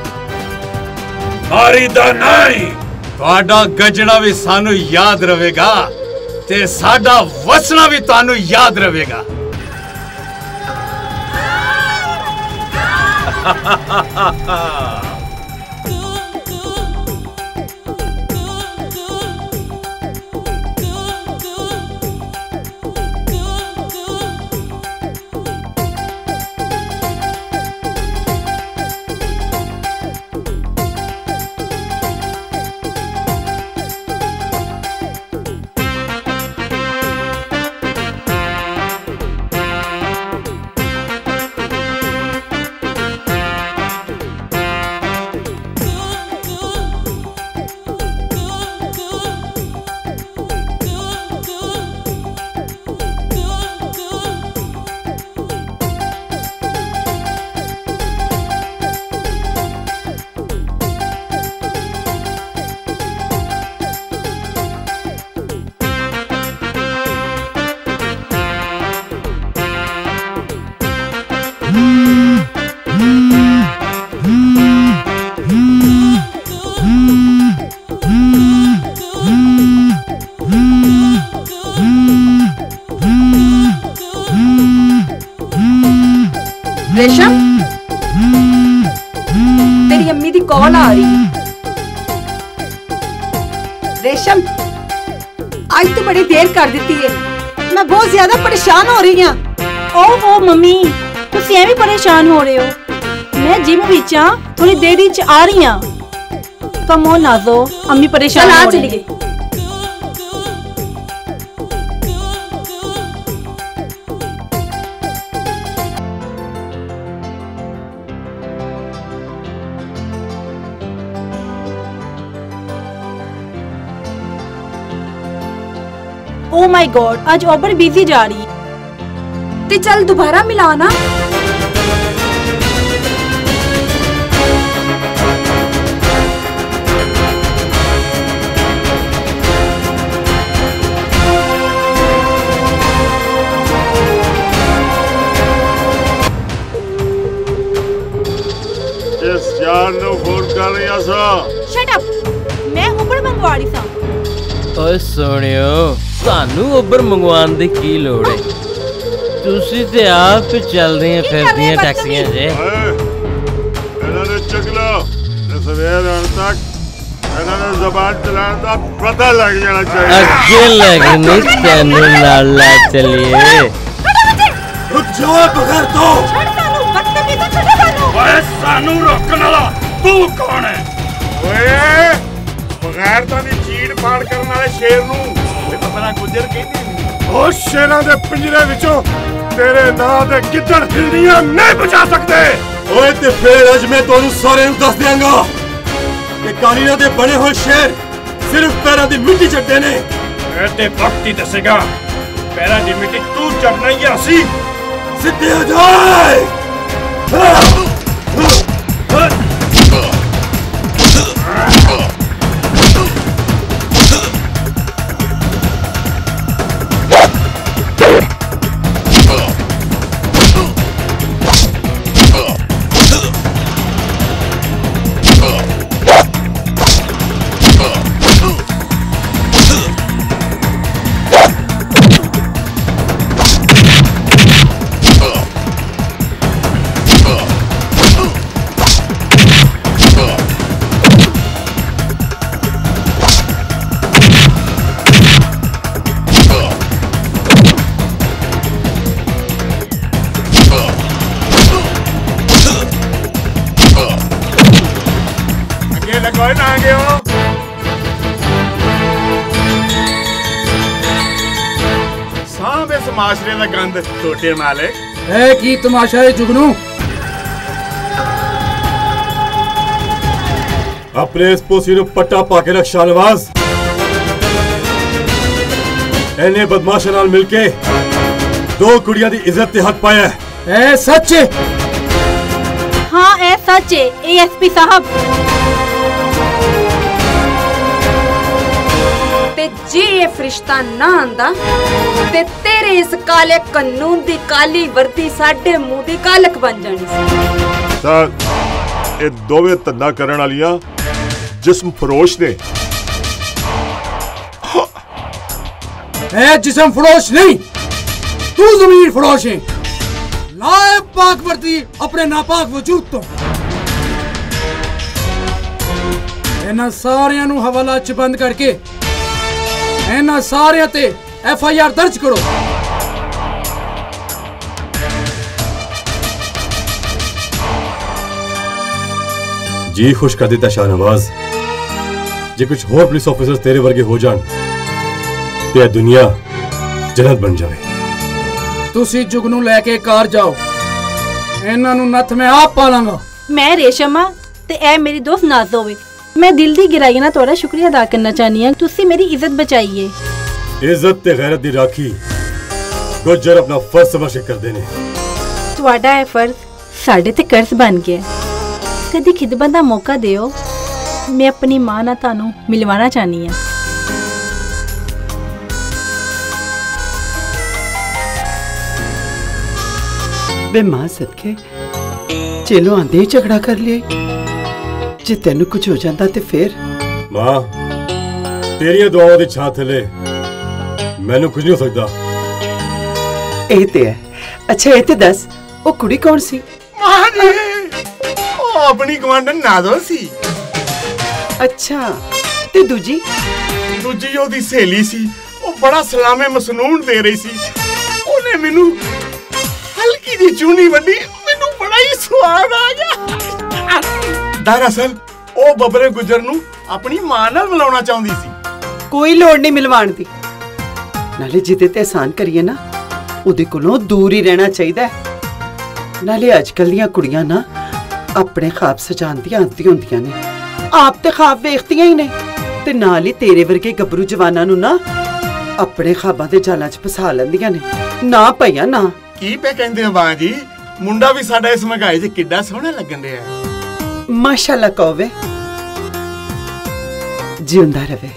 ਮਾਰੀ ਦਾ ਨਹੀਂ। ਤੁਹਾਡਾ ਗੱਜਣਾ ਵੀ ਸਾਨੂੰ ਯਾਦ ਰਵੇਗਾ ਤੇ ਸਾਡਾ ਵਸਣਾ ਵੀ ਤੁਹਾਨੂੰ ਯਾਦ ਰਵੇਗਾ। रेशम तेरी अम्मी दी कॉल आ रही। रेशम आज तो बड़ी देर कर दी है, मैं बहुत ज्यादा परेशान हो रही हूँ। ओहो मम्मी तुसी ऐਵੇਂ परेशान हो रहे हो, मैं जिम विच हां, थोड़ी देर च आ रही हां। कम ऑन नाज़ो, अम्मी परेशान हो चली गई। ओ माय गॉड आज ओबर बिजी जा रही ते चल दोबारा मिलाना। जिस यार नु फोन कर रही सा। शट अप, मैं ओबर मंगवा रही सा। ओए सोनियो सानू उबर मंगवाने की की लोड़ है, तुसी ते आप चल रही फिरदियां टैक्सियां जे। इन्होंने चकला सवेर तक इन्होंने जबान चलाने का पता लग जाना चाहिए। अगे लगनी तेनू नाल ला चलिए। रुक जाओ बगैर तो ओए सानू रोकने वाला तू कौन है? ओए बगैर तो नहीं चीड़ फाड़ करने वाले शेर नू बबरा गुजर कहंदी। ओ शेरां दे पिंजरे विचों तेरे नां दे गिद्दड़ हिरनियां नहीं बचा सकते। ओए ते फिर अज मैं तुहानू सारे नू दस दियांगा कि कालीना दे बने हुए शेर सिर्फ पैरां दी मिट्टी चटदे ने। ते वक्त ही दसेगा पैरां दी मिट्टी तू चटना ही असी। सीधे आ जाए। माशरे का गंद छोटे मालिक है की तमाशा है जुगनू। अपने इस पोसी नु पट्टा पाके रख शाहनवाज। इन्हें बदमाशा नाल मिलके दो कुड़ियां दी इज्जत ते हक पाया है। ए सच है? हाँ ए सच है एएसपी साहब। ते जे ये फरिश्ता ना आंदा ते तेरे इस काले कानून दी काली वर्दी साडे मुंह दी कालक बन जानी सी। सर ये दोवें धंधा करन वालियां जिस्म फरोश ने। ए जिस्म फरोश नहीं, तू ज़मीर फरोश है। लाए पाक वर्दी अपने नापाक वजूद तो। इन्हां सारियां नू हवाला च बंद करके इन्हां सारियां ते FIR दर्ज करो। जी खुश कर देता शाहनवाज, जे कुछ होर पुलिस ऑफिसर्स तेरे वर्गे हो जान ते दुनिया जन्नत बन जाए। तुसी जुगनू लेके कार जाओ, इन्हां नू नथ मैं आप पालांगा। मैं रेशमा ते ए मेरी दोस्त नाज़ो वे। मैं दिल दी गहराई नाल तुहाड़ा शुक्रिया अदा करना चाहनी हां, तुसी मेरी इज्जत बचाई है। इज्जत ते गैरत दी राखी गुज्जर अपना फर्ज समझ के करदे ने। तुहाड़ा ए फर्ज साडे ते कर्ज बन गया। कदी खिदमत दा मौका दियो, मैं अपनी मां नाल तानू मिलवाना चाहनी हां। बे मां सदके चेलो आंदे ही झगड़ा कर लिया। जे तेन कुछ हो जाता ते फिर? मां तेरिया दुआओं दी छां थले मैनू कुछ नहीं हो सकता। ए ते है। अच्छा ए ते दस ओ कुड़ी कौन सी? मां जी ओ अपनी गवांढन नाज़ो सी। अच्छा ते दूजी? दूजी ओदी सहेली सी। ओ बड़ा सलामे मसनून दे रही सी। ओने मेनू हल्की दी चूनी वड्डी, मेनू बड़ा ही स्वाद आ गया। दरअसल ओ बबरे गुजर नू अपनी मां नाल मिलाउणा चाहुंदी सी। कोई लोड़ नहीं मिलवाण दी। नाले जिदे ते एहसान करिए ना उदे कोलों दूर ही रहना चाहिदा है। नाले अजकल दियां कुड़ियां ना अपने ख्वाब सजान दी आंदी हुंदियां ने। आप ते ख्वाब वेखदियां ही ने ते नाल ही तेरे वर्गे गबरू जवानां नू ना अपने ख्वाबां दे जालां च फसा लैंदियां ने। ना भैया ना। की पे कहंदे हो मां जी, मुंडा भी साडा इस महंगाई च किड्डा सोहना लगन दिया है। माशाल्लाह कहोवे, जिंदा रहे।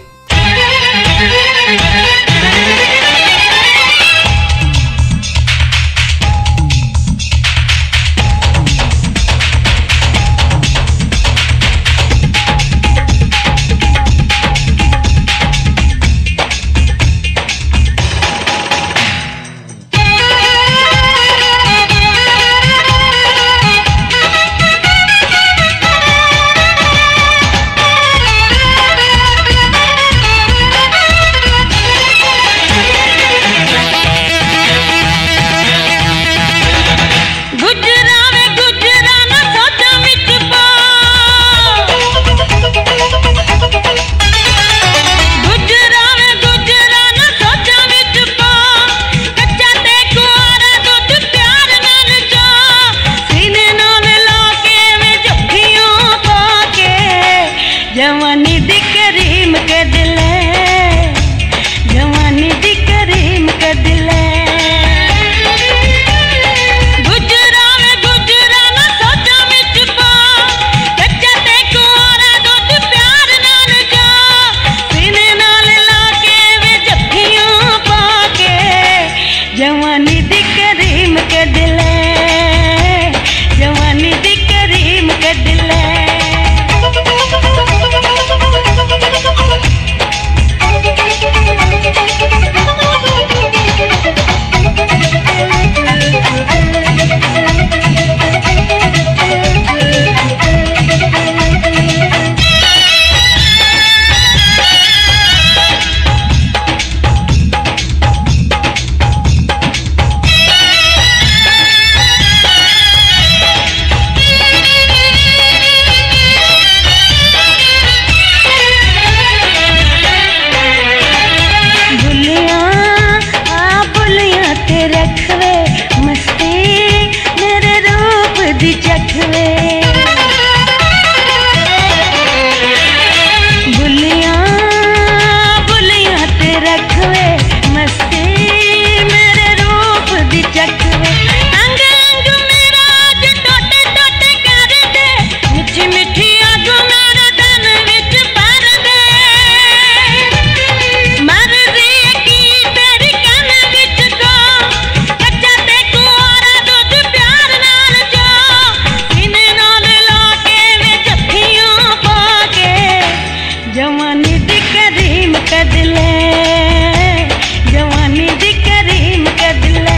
दी करीम कद ले, जवानी दी करीम कद ले।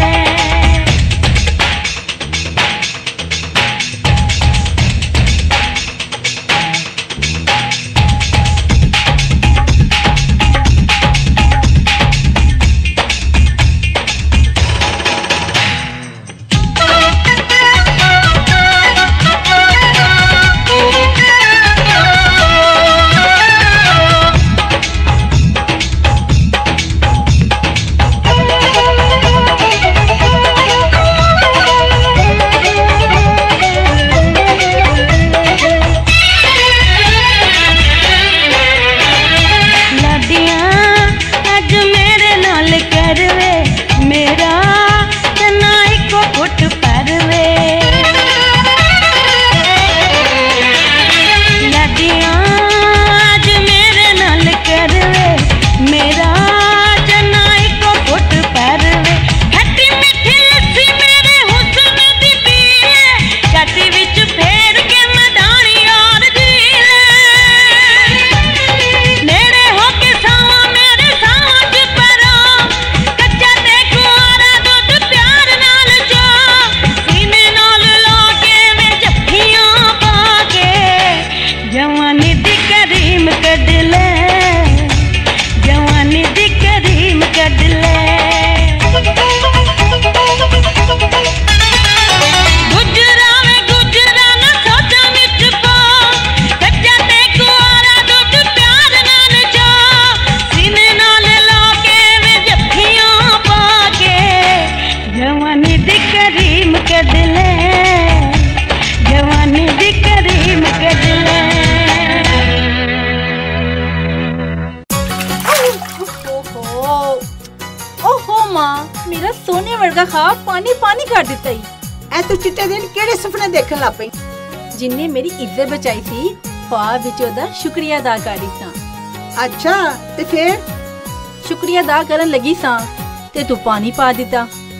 जिन्ने मेरी इज्जत बचाई थी, ख्वाब विच ओदा शुक्रिया अदा कर रही सां। अच्छा ते फिर शुक्रिया अदा करन लगी सां ते तू पानी पा दिता।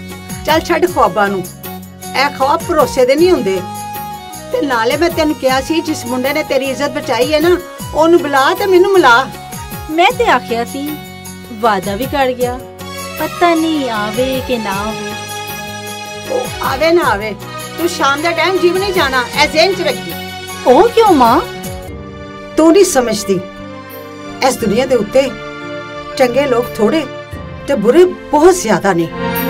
चल छड़ ख्वाबां नू, ए ख्वाब भरोसे दे नहीं हुंदे। ते नाले मैं तेनू कहा सी जिस मुंडे ने तेरी इज्जत बचाई है ना, ओनू बुला ते मैनू मिला। मैं ते आखिया सी, वादा भी कर गया, पता नहीं आवे के ना आवे। ओ आवे ना आवे, तू शाम दा टाइम जिम नहीं जाना, ऐ ज़हन च रखी। ओ क्यों मां? तू नहीं समझदी, इस दुनिया दे उत्ते चंगे लोग थोड़े ते बुरे बहुत ज्यादा ने।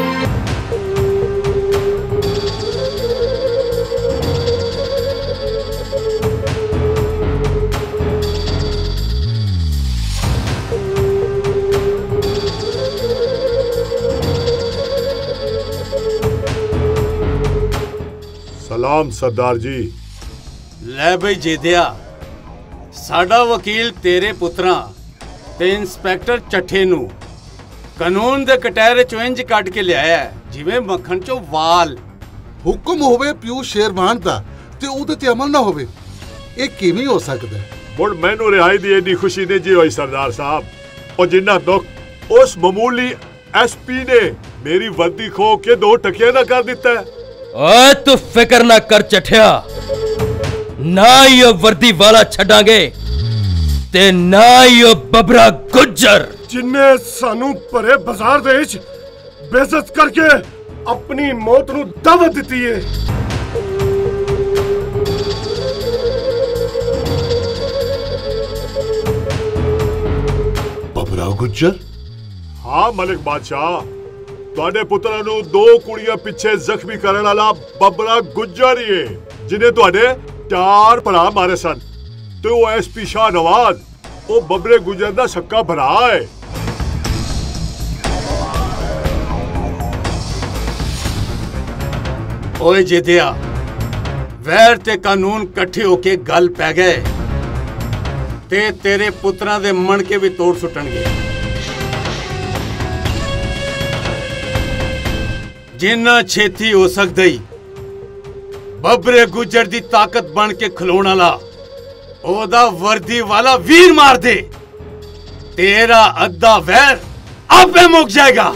सलाम सरदार जी। ले बई जेदिया, साडा वकील तेरे पुत्रा ते इंस्पेक्टर चट्ठे नू कानून दे कटहरे चों इंज कट के लिया जिवें मक्खन चों वाल। हुक्म होवे प्यू शेरवान दा ते ओदे ते अमल ना होवे, ये किवें हो सकदा है? मुड़ मैनू रिहाई दी एडी खुशी नहीं जी होई सरदार साहब, और जिन्ना दुख उस मामूली एसपी ने मेरी वर्दी खो के 2 टकिया ना कर दिता है। ओए तू फिक्र ना कर चठिया, ना ही वर्दी वाला छड़ांगे ते ना ही बबरा गुज्जर जिन्ने सानू भरे बाजार दे विच बेइज्जत करके अपनी मौत नू दावत दिती है। बबरा गुज्जर? हाँ मलिक बादशाह, तुहाडे पुत्रा नू 2 कुड़ियां पिछे जख्मी करने वाला बबरा गुज्जर ही है, जिन्हें तुहाडे 4 भरा मारे सन। ते वो एसपी शाह नवाज वो बबरे गुज्जर दा सक्का भरा है। ओए जेदिया, वैर ते कानून कट्ठे होके गल पै गए ते तेरे पुत्रा दे मणके भी तोड़ सुटणगे। जिन्ना छेती हो सकदा ही बबरे गुज्जर दी ताकत बन के खलोण वाला ओदा वर्दी वाला वीर मार दे, तेरा अद्धा वैर आपे मुक जाएगा।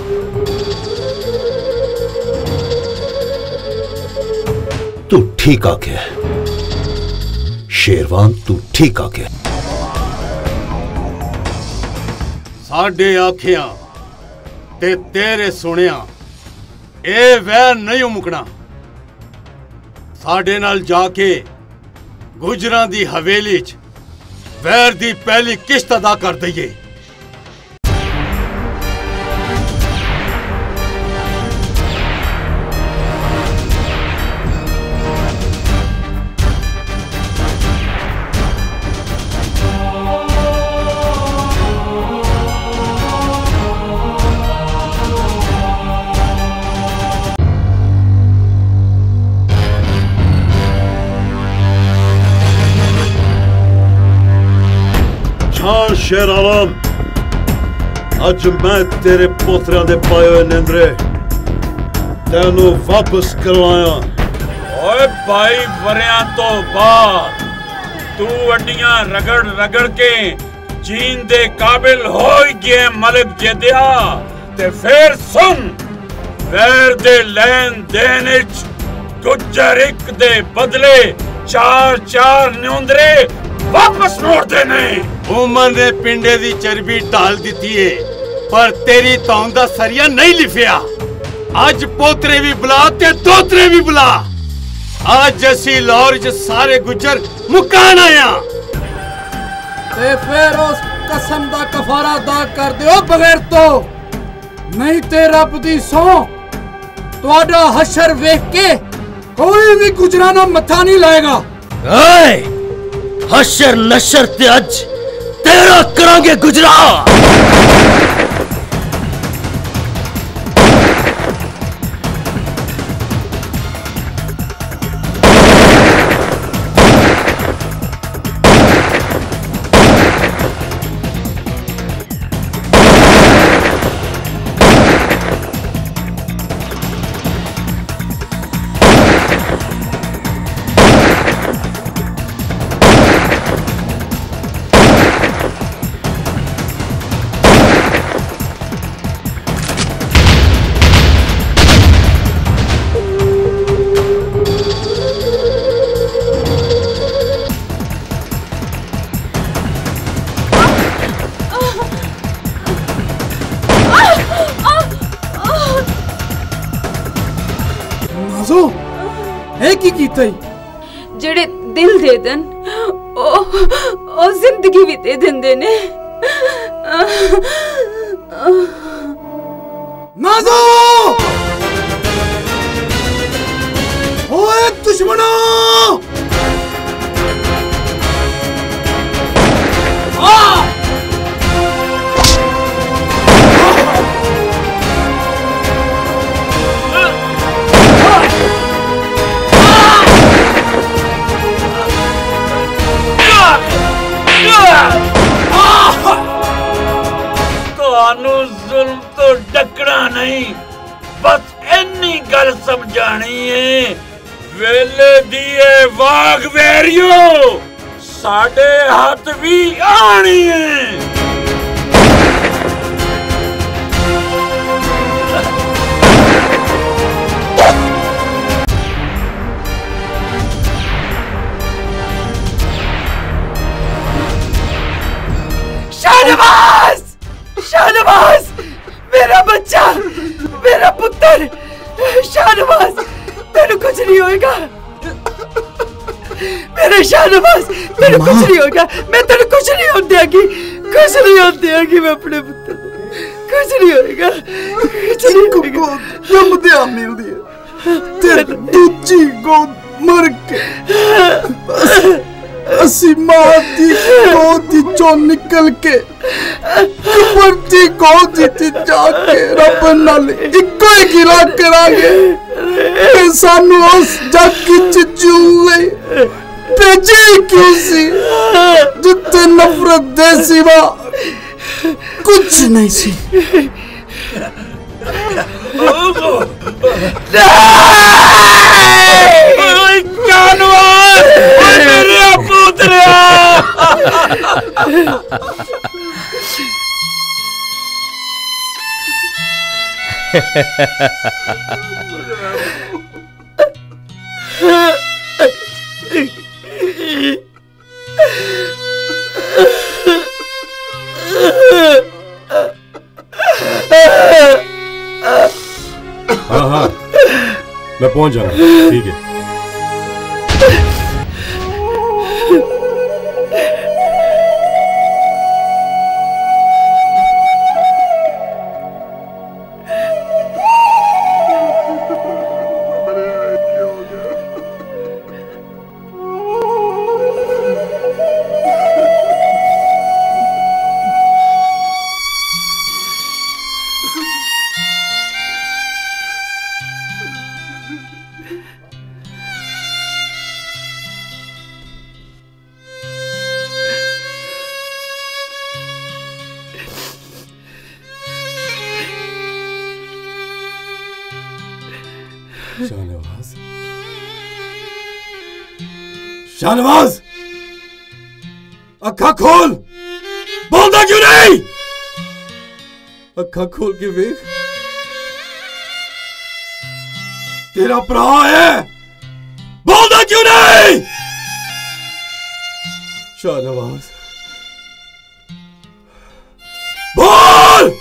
तू ठीक आके शेरवान, तू ठीक आके। साडे आखियां ते तेरे सुनिया ए वैर नहीं मुकना। साडे नाल जाके गुजरां दी हवेली च वैर दी पहली किश्त अदा कर दईए। शेर आलम, अज मैं तेरे पोतरियां दे पाए हुए नेंदरे तेनू वापस करवाया। ओए भाई वरियां तो बाद तू अड्डियां रगड़ रगड़ के जीन दे काबिल हो गए मलिक जदिया। ते फिर सुन, वैर दे लैन देन विच गुज्जर एक दे बदले 4-4 न्योंदरे वापस मोड़ देने। उमर ने पिंडे दी चर्बी डाल दी है, पर तेरी तौन दा सरिया नहीं लिफिया। अज पोतरे भी बुला ते दोतरे भी बुला। आज असी लाहौर च सारे गुज्जर मुकान आया। ते फिर उस कसम दा कफारा अदा कर दियो बगैर तो, नहीं ते रब दी सौ तुहाडा हशर वेख के कोई भी गुजराना मथा नहीं लाएगा। हशर नशर ते अज तेरा करांगे गुजरा। जेड़े दिल दे दन ओ जिंदगी भी दे देंदे ने। नाज़ो ओए दुश्मनों जुल्म तो डकना नहीं, बस इन्नी गल समझानी है। वेले दिए वाग वेरियो साडे हाथ भी आनी है। शाहनवाज, शाहनवाज, मेरा बच्चा, मेरा पुत्र, शाहनवाज, तेरे कुछ नहीं होएगा। मेरे शाहनवाज, तेरे कुछ नहीं होगा। मैं तेरे कुछ नहीं होने देगी, कुछ नहीं होने देगी। मैं अपने पुत्र कुछ नहीं होएगा, कुछ नहीं होएगा। जब ध्यान नहीं होती तेरे दूजी गोद मर के असी मां दी गोद चो निकल के कबर दी गोद जाके रब नाल इको ही गिला करांगे। सानू उस जग च जूए भेजे क्यों सी जिथे नफरत दे सिवा कुछ नहीं सी। मैं पहुंच जाना। ठीक है। शाहनवाज, शाहनवाज, अखा खोल। बोलता क्यों नहीं? अखा खोल के देख, तेरा भरा है। बोलता क्यों नहीं? शाहनवाज बोल।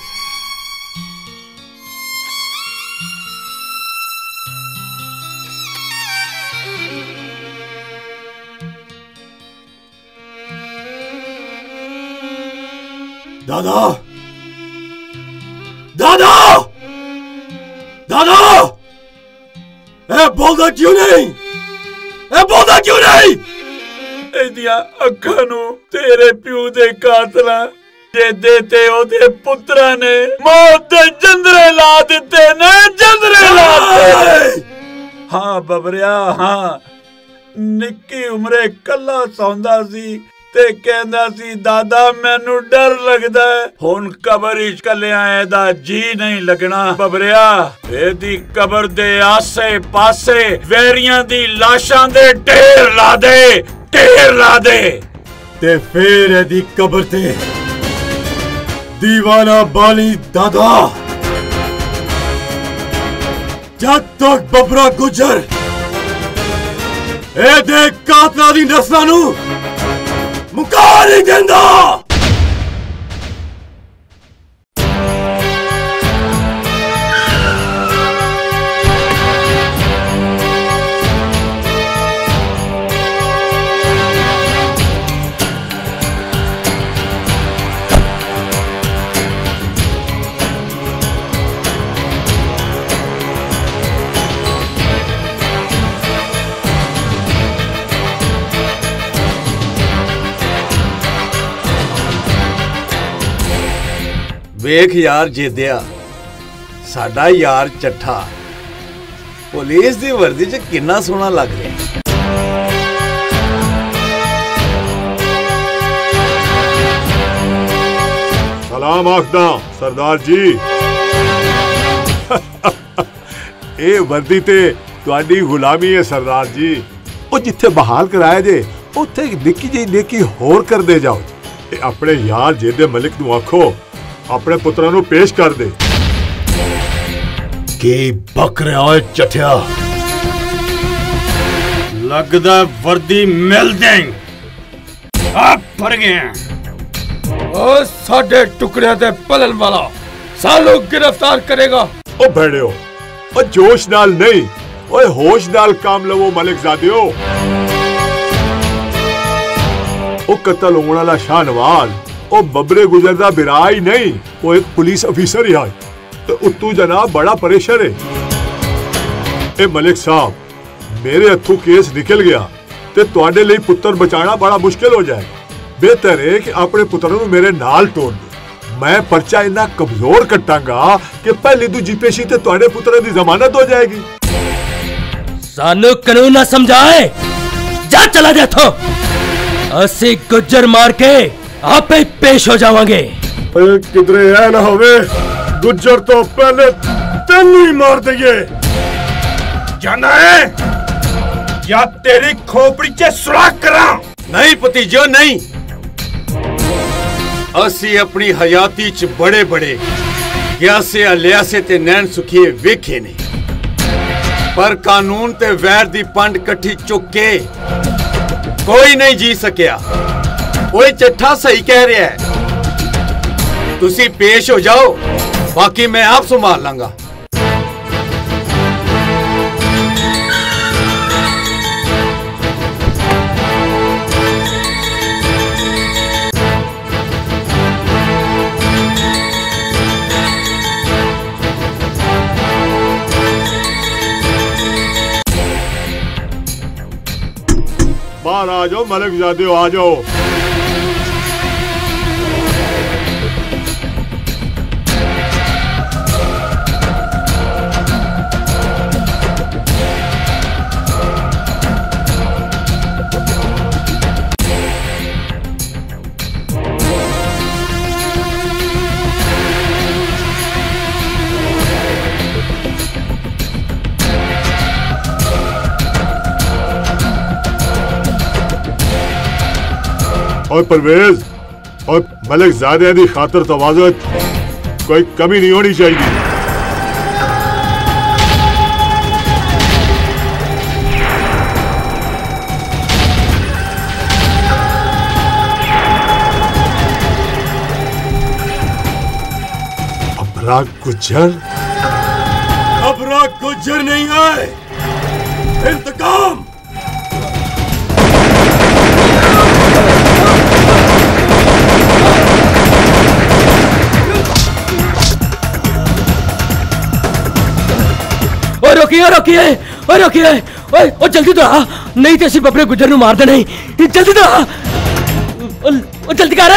दादा, दादा, दादा, बोलता क्यों नहीं? बोलता क्यों नहीं? एदिया अखा नू तेरे प्यू दे कातला जे देते ओदे पुत्रा ने मौत दे जंदरे ला दिते ने, जंदरे ला दिते। हाँ बबरिया, हाँ निक्की उमरे कला सौंदा सी ते कहंदा सी दादा मैनू डर लगदा है। हुण कबर विच कलिया एदा जी नहीं लगना। बबरिया एदी कबर दे आसे पासे वैरियां दी लाशां दे ढेर ला दे, ढेर ला दे। ते फिर एदी कबर ते दीवाना बाली दादा जद तक बबरा गुजर एदे कातला दी नस्लां नू मुका नहीं देंदा। वेख यार जेदिया, साडा यार चट्ठा पुलिस दी वर्दी च किन्ना सोहना लग रहा। सलाम आखदा सरदार जी। ए वर्दी ते तुहाडी गुलामी है सरदार जी। ओ जिथे बहाल कराया जे उत्थे निक्की जी नेकी होर कर दे जाओ। अपने यार जेदे मलिक नू आखो अपने पुत्रा नू पेश कर दे। की बक रहा है चठिया? लगदा वर्दी मिल देंग। आप फर गए। ओ साडे टुकड़े ते पलन वाला सालों गिरफ्तार करेगा। ओ भेड़ियो, ओ जोश नाल नहीं, ओए होश नाल काम लवो मलिक जादियो। ओ कत्ल होने वाला शाहनवाज ओ बबरे गुजरदा बिरा ही नहीं, वो एक पुलिस अफिसर ही है। तो उत्तू जनाब बड़ा परेशान है। ए मलिक साहब, मेरे हथों केस निकल गया ते तुहाडे लिए पुत्र बचाना बड़ा मुश्किल हो जाए। बेहतर है कि अपने पुत्र नू मेरे नाल तोड़ दे। मैं पर्चा इन्ना कमजोर कटांगा कि पहली दूजी पेशी ते तुहाडे पुत्र दी जमानत हो जाएगी। सानू कानून ना समझाए, जा चला जा इथों। असी गुज्जर मार के आपे पेश हो जावांगे। किधरे है ना होवे गुज्जर तो पहले तेन ही मार देंगे। जाना है या तेरी खोपड़ी च सुराख करा? नहीं भतीजो नहीं, असी अपनी हयाती च बड़े बड़े ग्यासे अलियासे ते नैन सुखिए वेखे ने, पर कानून ते वैर दी पंड कट्ठी चुक के कोई नहीं जी सकिया। ओए चट्ठा सही कह रहा है, तुसी पेश हो जाओ, बाकी मैं आप संभाल लांगा। बाहर आ जाओ मलिक ज़ादे, आ जाओ। और परवेज और मलिक ज़ादे दी खातर तवाज़ुत कोई कमी नहीं होनी चाहिए। बबरा गुज्जर? बबरा गुज्जर नहीं है, इंतकाम। रोकिए रोकिए रोकिए, ओ जल्दी तो आ, नहीं तो ऐसी बबरे गुज्जर मार दे। नहीं जल्दी तो आ, ओ जल्दी कर।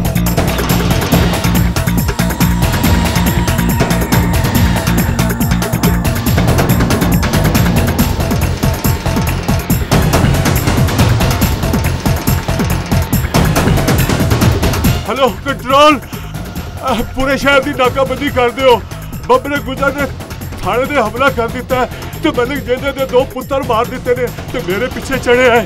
हेलो कंट्रोल, पूरे शहर की नाकाबंदी कर दो। बबरे गुज्जर ने थाने ने हमला कर दिता है तो मलिक ज़ादे ने 2 पुत्र मार दिते ने तो मेरे पीछे चढ़े हैं।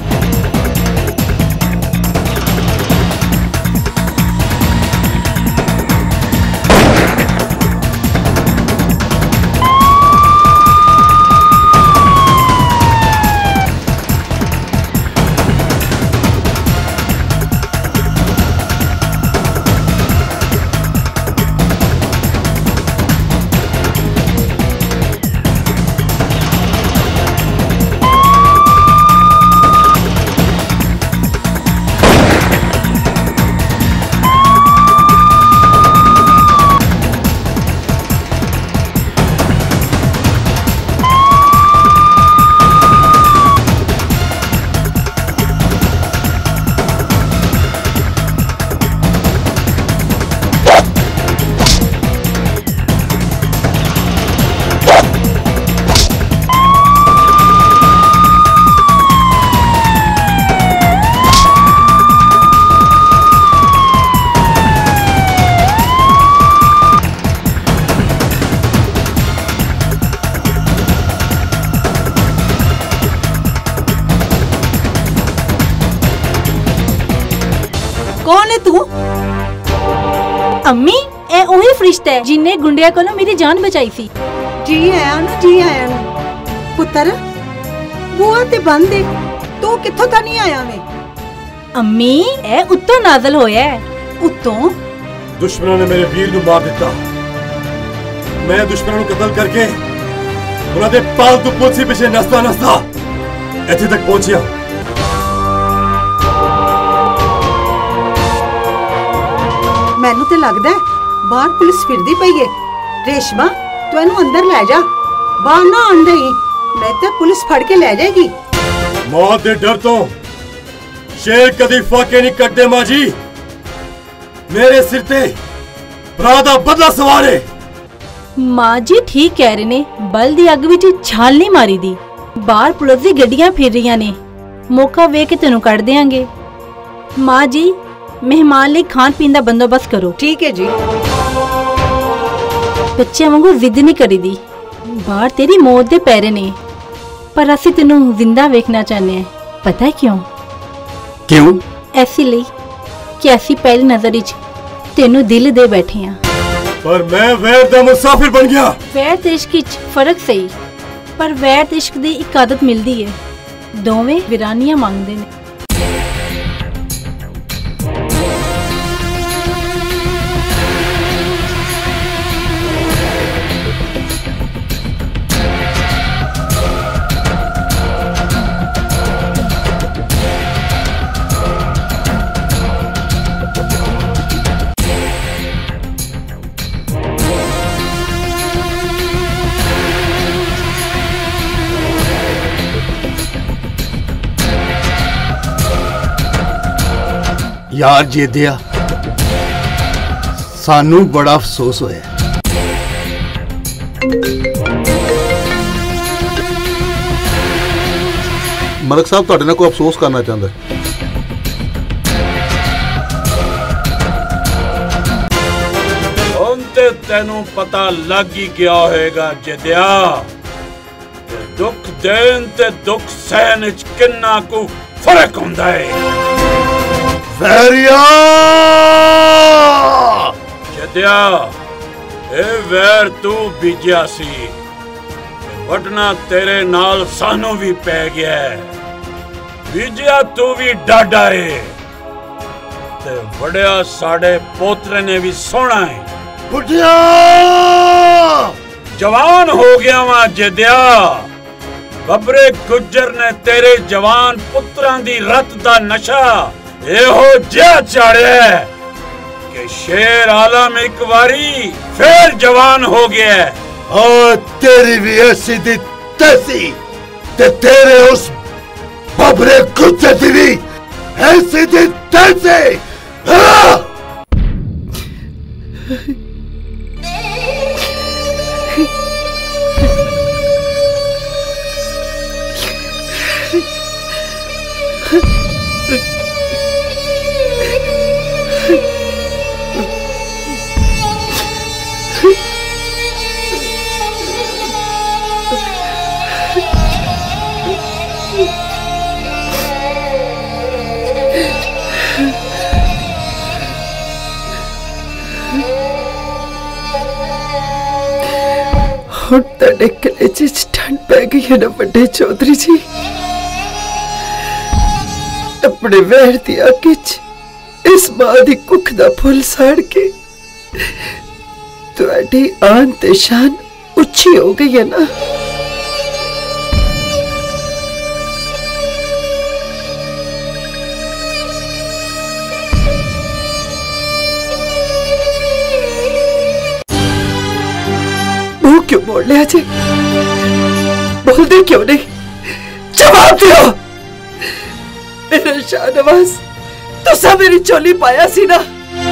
कौन है तू? अम्मी ए ਉਹੀ ਫਰਿਸ਼ਤਾ ਹੈ ਜਿਨੇ ਗੁੰਡਿਆਂ ਕੋਲੋਂ ਮੇਰੀ ਜਾਨ ਬਚਾਈ ਸੀ। जी आया ना, जी आया ना। पुत्र बुआ ते बंद है, तू कित्थों ता नहीं आया वे? अम्मी ए उत्तों नाज़िल होया है। उत्तों? दुश्मनों ने मेरे वीर को मार दिता। मैं दुश्मनों को कत्ल करके उन्होंने पालतू पुलिस पीछे नसता नसता इत्थे तक पहुंचिया। मैनू ते लगदा है बाहर पुलिस फिरदी पई है। रेशमा तू इनू अंदर ले जा, बाहर ना आन देई, नहीं तो पुलिस फड़ के ले जाएगी। मौत दे डर तो शेर कदी फाके नहीं कटदे मां जी। मेरे सिर ते भरा दा बदला सवार है। मां जी ठीक कह रहे ने, बल दी अग विच छाल नहीं मारी दी। बाहर पुलिस दी गड्डियां फिर रही ने, मौका वेख के तेनू कट देंगे। मां जी मेहमान लिए खान पीन का बंदोबस्त करो। ठीक है जी। बच्चे वांगू जिद नहीं करी दी। बाहर तेरी मौत दे पैरे ने, पर असी तेनू जिंदा वेखना चाहते हैं। पता है क्यों? क्यों? ऐसी ली कि ऐसी पहली नजर विच तेनू दिल दे बैठे हैं। पर मैं वैर दा मुसाफिर बन गया। वैर ते इश्क विच फर्क सही, पर वैर ते इश्क दी एक आदत मिलदी है, दोवें वीरानियां मंगदे ने। यार जेदिया सानू बड़ा अफसोस होया। मलिक साहब तुहाडे नाल कोई अफसोस करना चाहता है। ते तेनू पता लग ही गया होगा जेदिया दुख देन ते दुख सहन च किन्ना को फर्क हुंदा है। वैरिया जेदिया ए वैर तू बीजिया सी वटना तेरे नाल सानू भी पै गया है। बीजिया तू भी डाडा है ते वड़िया साडे पोतरे ने भी सोना है। बुढ़िया जवान हो गया वहां जेदिया बबरे गुज्जर ने तेरे जवान पुत्रां दी रत दा नशा एहो जिहा चाड़िया कि शेर आलम एक बारी फिर जवान हो गया। और तेरी भी ऐसी दी तैसी ते तेरे उस बबरे गुज्जर दी भी ऐसी दी तैसी। हुण तुहाडे कलेजे च ठंड पै गई है ना बड़े चौधरी जी। अपने वैर दी अग्ग च इस मां दी कुख दा फुल साड़ के तुहाडी आन ते शान उच्ची हो गई है ना। क्यों बोल लिया जी? बोल दे क्यों नहीं? जवाब दियो। मेरा शाहनवाज तुसा मेरी चोली पाया सी ना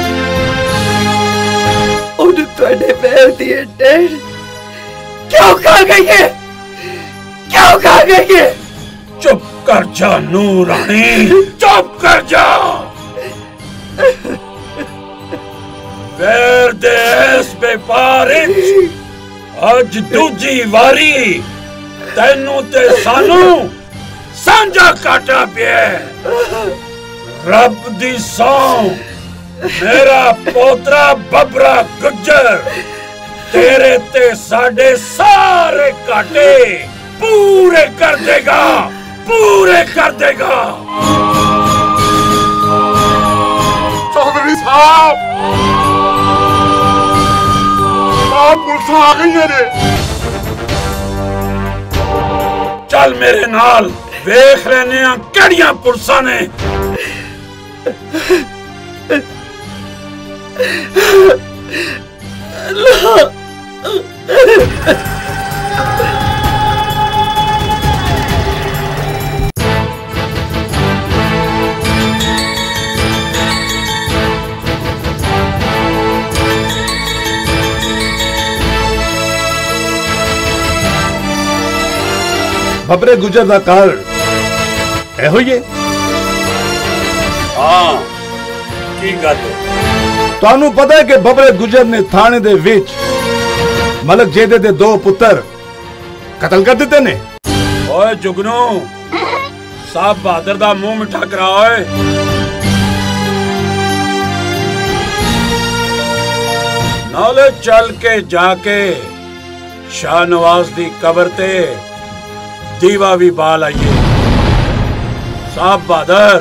उन तुहाडे पैर दिए डेढ़ क्यों खा गई है? क्यों खा गई है? चुप कर जा नूरानी, चुप कर जा। पैर दे इस व्यापारी अज दूजी वारी तेनू ते सानू सांझा काटा पिया। रब दी सौं मेरा पोतरा बबरा गुज्जर तेरे ते साडे सारे काटे पूरे कर देगा, पूरे कर देगा। चौधरी साहब पुलिस आ गई है। चल मेरे नाल वेख लेने केड़ियां पुलिसां ने। बबरे गुजर दा कारण एहो ही है। हाँ की गल तानू पता है कि बबरे गुजर ने थाने दे विच मलक जेदे दे 2 पुत्र कत्ल कर दिते ने। ओए जुगनू साहब बहादुर दा मुंह मिठा करा। ओए नाले चल के जाके शाहनवाज दी कबर ते दीवा भी बाल आइए। साहब बहादुर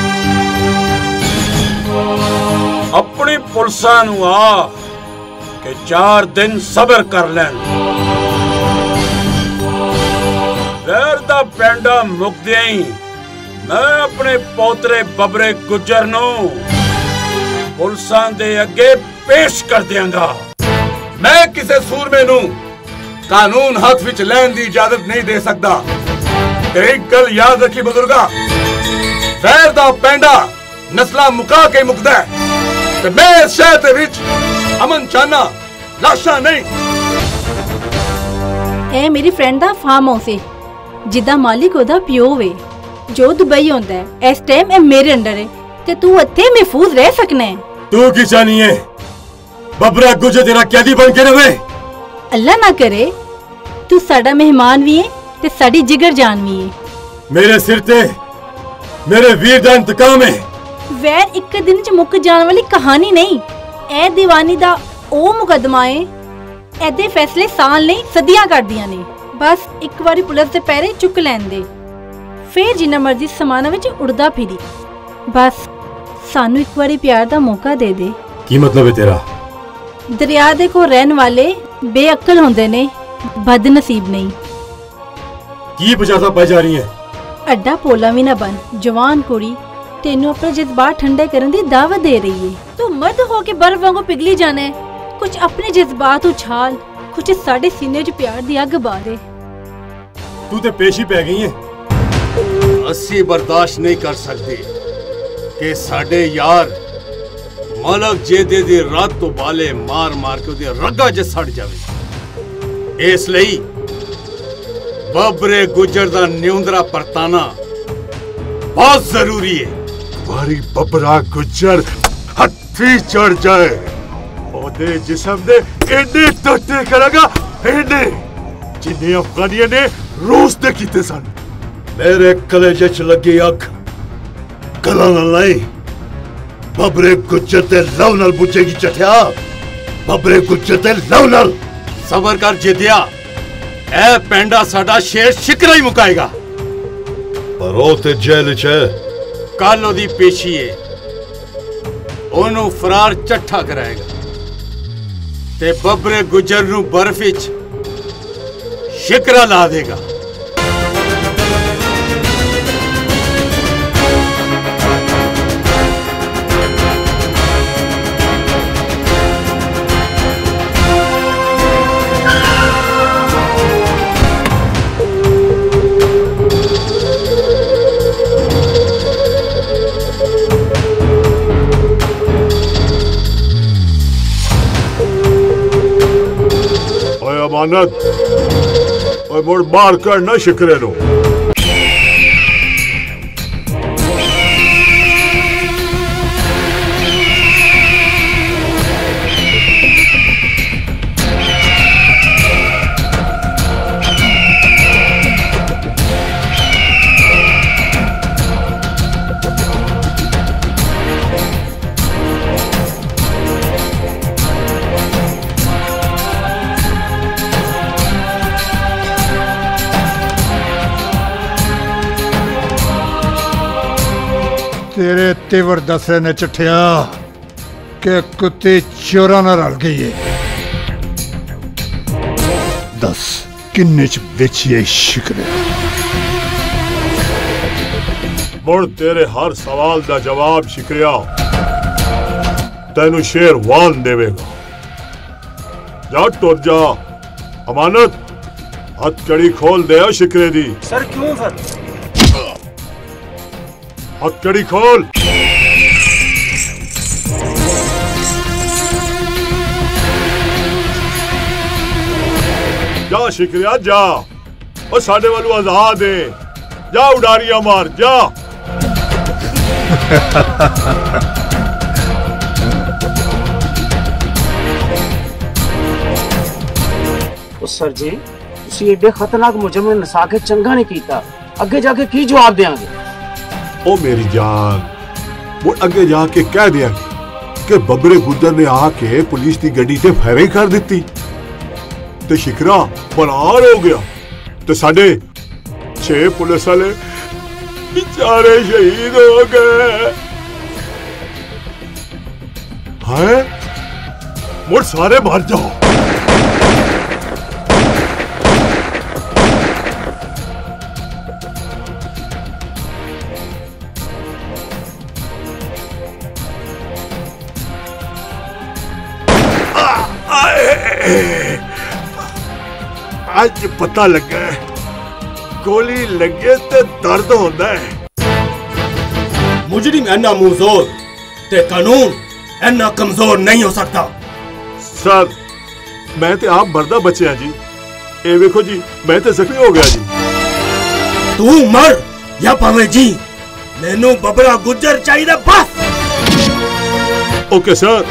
अपनी पुलिसा नू आख कि 4 दिन सबर कर लैन। वैर दा पेंडा मुकदे ही मैं अपने पोतरे बबरे गुज्जर नू पुलिसा दे अगे पेश कर देंगा। मैं किसी सूरमे नू कानून हाथ विच लैन दी इजाजत नहीं दे सकता। एक गल याद रखी बुजुर्गा, वैर दा पेंडा नस्ला मुका के मुकदा है ते मैं इस शहर दे विच अमन चाहना, लाशा नहीं। ए मेरी फ्रेंड दा फार्म हाउस है जिदा मालिक ओदा पियो वे जो दुबई होंदा है। इस टाइम ए मेरे अंडर है ते तू इत्थे महफूज रह सकना है। तू की चाहनी है बबरा गुजर तेरा कैदी बन के रहे? अल्लाह ना करे, तू साडा मेहमान भी है ते साडी जिगर जान भी है। मेरे सिर ते मेरे वीर दा इंतकाम है। वैर एक दिन च मुक जाने वाली कहानी नहीं। ए दीवानी दा ओ मुकदमा है, एदे फैसले साल नहीं सदियां करदियां ने। बस एक बारी पुलिस दे पैरे चुक लैन दे, फिर जिन्ना मर्जी समाना विच उड़दा फिरी। बस सानू एक बारी प्यार दा मौका दे दे। की मतलब है तेरा? दरिया दे को रहन वाले बेअक्ल होंदे ने, बदनसीब नहीं। की बजाता पाई जा रही है? अड्डा पोला भी ना बन, जवान कुड़ी तेनू अपने जज्बात ठंडे करने दी दावत दे रही है। तू मर्द हो के बर्फ वांगू पिघली जाना है। कुछ अपने जज्बात उछाल, कुछ साढ़े सीने च प्यार दी अग बारे। तू ते पेशी पै गई है। अस्सी बर्दाश्त नहीं कर सकते कि साडे यार मलक जेदे दी रात तो बाले मार मार के उहदे रगा च सड़ जावे। इसलिए बबरे गुजर दा न्यूंदरा परताना बहुत जरूरी है। हमारी बबरा गुजर हथी चढ़ जाए ओदे जिस्म दे एने टोटे करेगा, एने जिन्ने अफगानियों ने रूस दे कीते सन। मेरे कलेजे च लगी अग गला नाल नहीं, बबरे गुजर ते लव नाल बुझेगी चठिया। बबरे गुजर ते लव नाल। सबर कर जिदिया, ए पेंडा साडा शेर शिकरा ही मुकाएगा। पर ओ ते जेल च है। कल ओदी पेशी है, ओनू फरार चट्ठा कराएगा ते बबरे गुजर नू बर्फ विच शिकरा ला देगा। अमानत और मुड़ मार कर न शिकरे नो। तेरे तेवर दसरे ने चिट्ठिया के कुत्ते चोरा न रल गई है। दस किन्ने च बेचिए शिकरे। मुड़ तेरे हर सवाल दा जवाब शिकरिया तेनू शेर वान देवेगा। जा टुर जा। अमानत हथकड़ी खोल दे शिकरे दी। सर क्यों सर? हथकड़ी खोल। जा शिकरिया जा, और साडे वालू आजाद है। जा उडारिया मार जा। सर जी तुसी एडे खतरनाक मुजरिम ने नसा के चंगा नहीं कीता, अगे जाके की जवाब देंगे? ओ मेरी जान, वो अगे जाके कह दिया कि बबरे गुजर ने आके पुलिस की गड्डी से फायरिंग कर दी ते शिकरा फरार हो गया तो साडे 6 पुलिस वाले बेचारे शहीद हो गए। हैं? मुड़ सारे मर जाओ। आज पता लगा गोली लगे तो दर्द होता है। मुजरिम इन्ना मुंहजोर ते कानून इन्ना कमजोर नहीं हो सकता। सर मैं ते आप मरदा बचे जी। ए देखो जी मैं ते जख्मी हो गया जी। तू मर या पावे जी, मैनू बबरा गुज्जर चाहिए बस। Okay sir.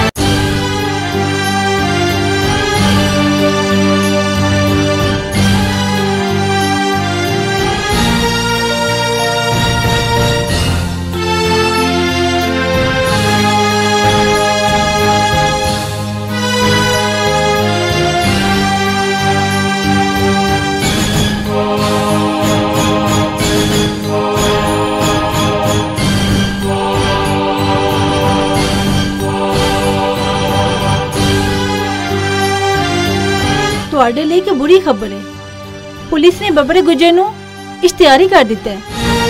ਤੁਹਾਡੇ ਲਈ ਕਿ ਬੁਰੀ ਖਬਰ ਹੈ, ਪੁਲਿਸ ਨੇ ਬਬਰੇ ਗੁੱਜਰ ਨੂੰ ਇਸ਼ਤਿਹਾਰੀ ਕਰ ਦਿੱਤਾ ਹੈ।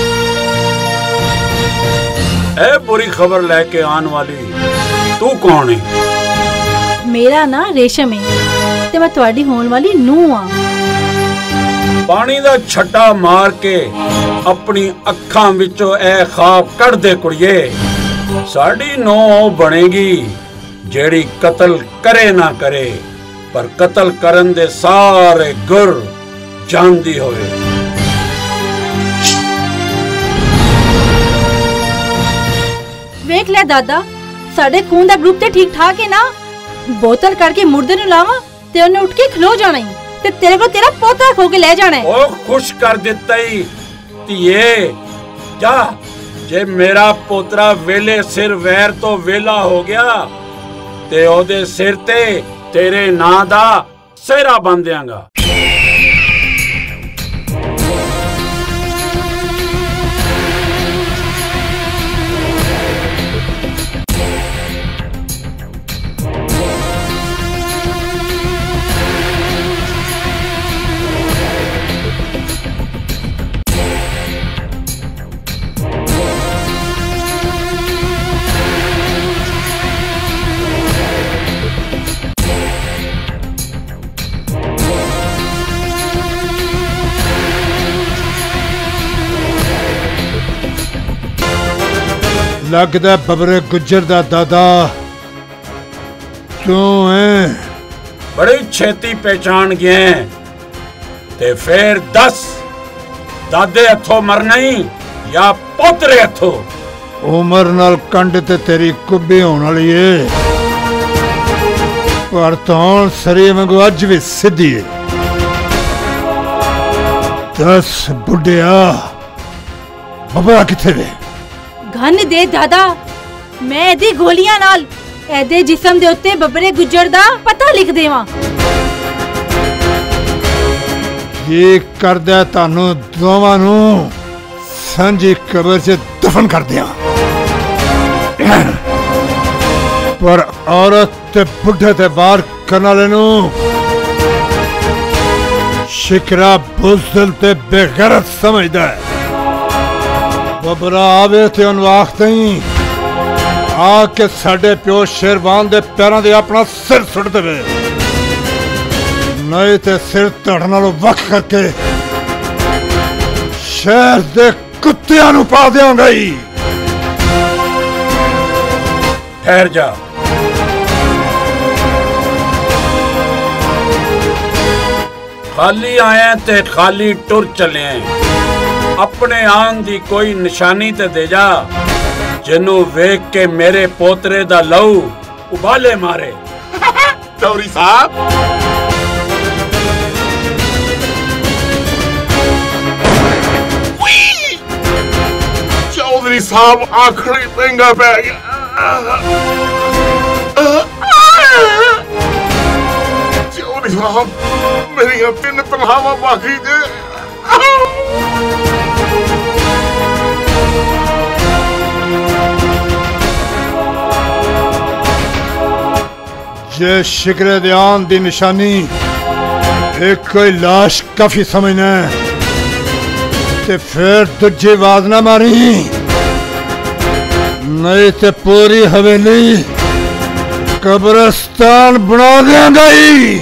ਇਹ ਬੁਰੀ ਖਬਰ ਲੈ ਕੇ ਆਉਣ ਵਾਲੀ ਤੂੰ ਕੌਣ ਹੈ? ਮੇਰਾ ਨਾਂ ਰੇਸ਼ਮ ਹੈ ਤੇ ਮੈਂ ਤੁਹਾਡੀ ਹੋਣ ਵਾਲੀ ਨੂੰਹ ਆ। ਪਾਣੀ ਦਾ ਛੱਟਾ ਮਾਰ ਕੇ ਆਪਣੀ ਅੱਖਾਂ ਵਿੱਚੋਂ ਇਹ ਖਾਬ ਕੱਢ ਦੇ ਕੁੜੀਏ। ਸਾਡੀ ਨੂੰਹ ਬਣੇਗੀ ਜਿਹੜੀ ਕਤਲ ਕਰੇ ਨਾ ਕਰੇ पर कतल करन दे सारे गुर जानदी होवे। वेख ले दादा, साडे खून दा ग्रुप ते ठीक ठाक है ना। बोतल करके मुर्दे नु लावा ते ओने उठ के खलो जाना ही ते तेरे को तेरा पोता खो के ले जाना है। ओ खुश कर दिता ही तिये जा। जे मेरा पोतरा वेले सिर वैर तो वेला हो गया ते ओदे सिर ते तेरे नां दा सेहरा बन देंगा। लगदा बबरे गुज्जर दा दादा तू है। बड़ी छेती पहचान गए ते फिर दस दादे हथों मरना ही या पोतरे हथों? उमर नाल कंड ते तेरी कुब्बी होने वाली है, पर तौन सरी वांगू अज भी सीधी है। दस बुढ़िया बबरा किथे वे? घन दे दादा, मैं एदी गोलियां नाल एदे जिस्म दे उत्ते बबरे गुज्जर दा पता लिख देवां। ये कर दे तानू दोवां नू सांझी कबर च दफन कर दिया, पर औरत ते बुढ़े ते बाहर करने वाले नू शिकरा बुज़दिल ते बेगैरत समझदा है। बबरा आवे ते उन आख नहीं आके साडे प्यो शेरवान दे पैरों दे अपना सिर सुट देवे, नहीं ते सिर धड़ नालों वख करके शहर दे कुत्तियां नू पा देंगा ही। ठहर जा। खाली आए ते खाली टुर चले। अपने आंग दी कोई निशानी ते दे जा जिन्नू वेख के मेरे पोतरे दा लहू उबाले मारे। चौधरी साहब चौधरी साहब आखिरी महंगा पै गया। चौधरी साहब मेरी 3 तनखावां बाकी जे। जे शिकरे ध्यान दी निशानी एक कोई लाश काफी समझना ते फिर दूजी आवाज ना मारी, नहीं ते पूरी हवेली कब्रिस्तान बना देंगा ही।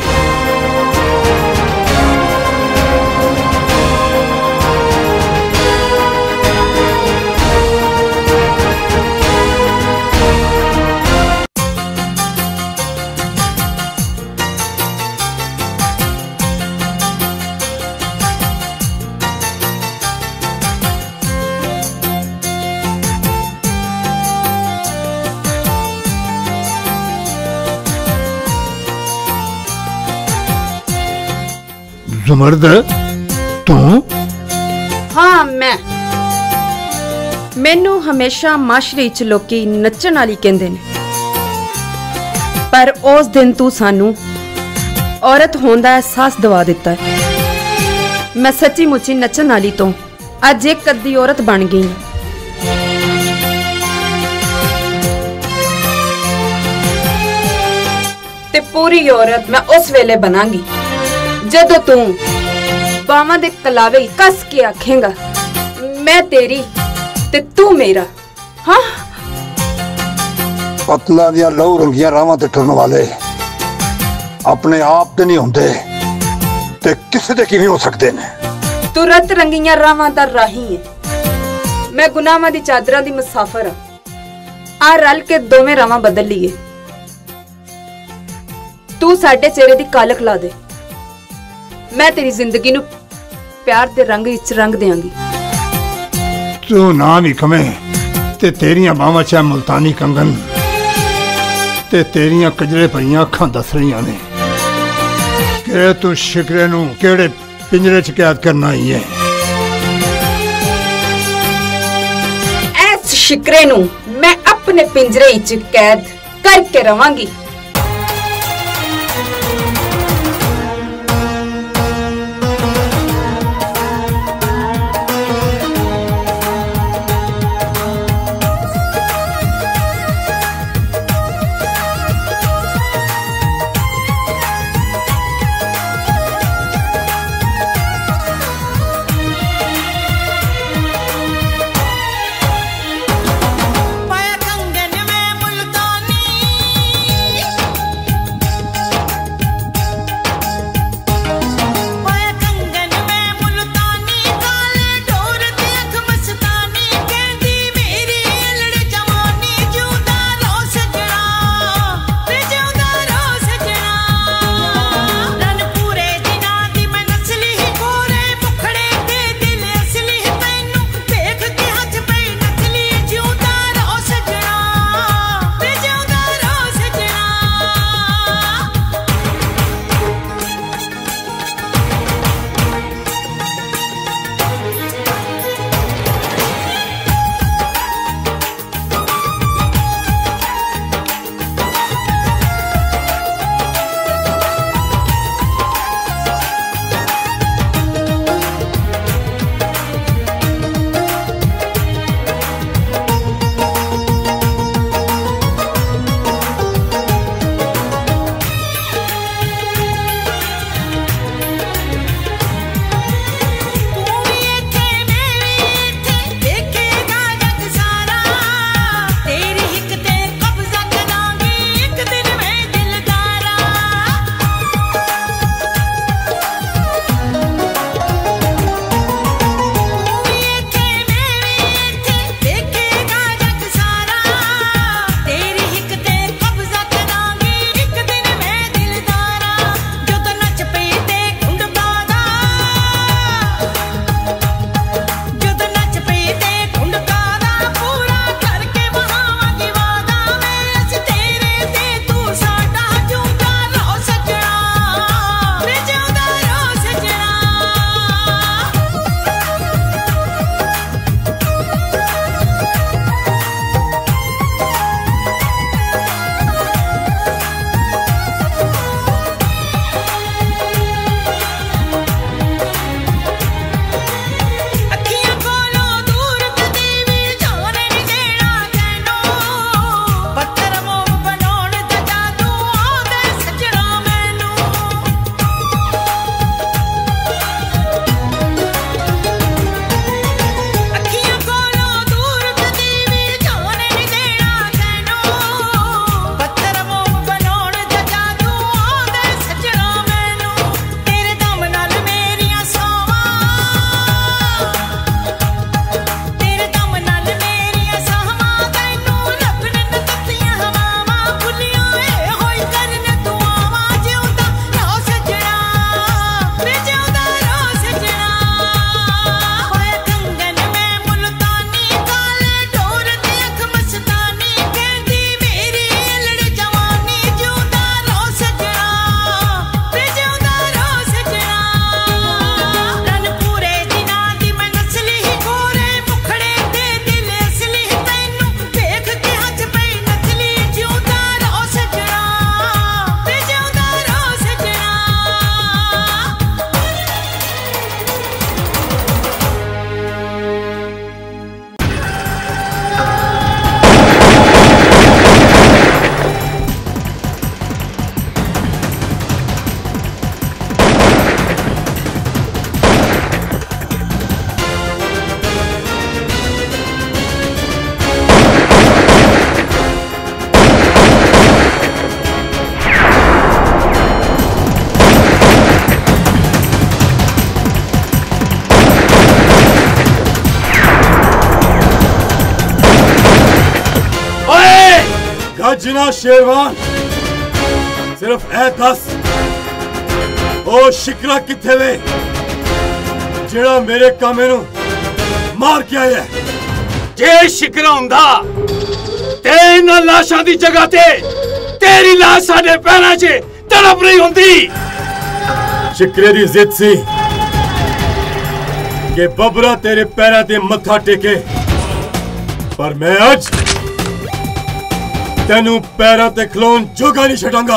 जुमर्द तू? हाँ मैं मैनू हमेशा माशरे च लोकी नच्चण वाली कहंदे ने, पर उस दिन तू सानू औरत होने का एहसास दवा दिता है। मैं सच्ची मुच्ची नच्चण वाली तो अज एक कद्दी औरत बन गई हूं। ते पूरी औरत मैं उस वेले बनांगी जदों तू बावां दे कलावे कस के आखेगा मैं तेरी ते तू मेरा। हाँ पतला दिया लहू रंगिया रावां ते टुरन वाले अपने आप ते नहीं होंदे ते किसे दे किवें हो सकदे ने। तू रत रंगिया रावां दा राही है, मैं गुनाहां दी चादरां दी मुसाफर आ रल के दोवें रावां बदल लीए। तू साडे चेहरे दी कालक ला दे, मैं तेरी जिंदगी नू प्यार दे रंग विच रंग देंगी। तू ना नहीं कमे ते तेरियां बावां च मुल्तानी कंगन ते तेरियां कजरे भरियां अखां दस रही ने कि तू शिकरे नू केड़े पिंजरे च कैद करना ही है। ऐस शिकरे नू मैं अपने पिंजरे च कैद करके रवांगी। अज ना शेरवान सिर्फ ए दस ओ शिकरा किथे वे जेड़ा मेरे कामे नू मार के आया। जे शिकरा हुंदा ते इन्हां लाशां दी जगह ते तेरी लाश साडे पैरां 'च तड़प रही हुंदी। शिकरे दी जिद सी कि बबरा तेरे पैरां ते मत्था टेके, पर मैं अज तेनू पैरां ते खलोन जोगा नहीं छड़ांगा।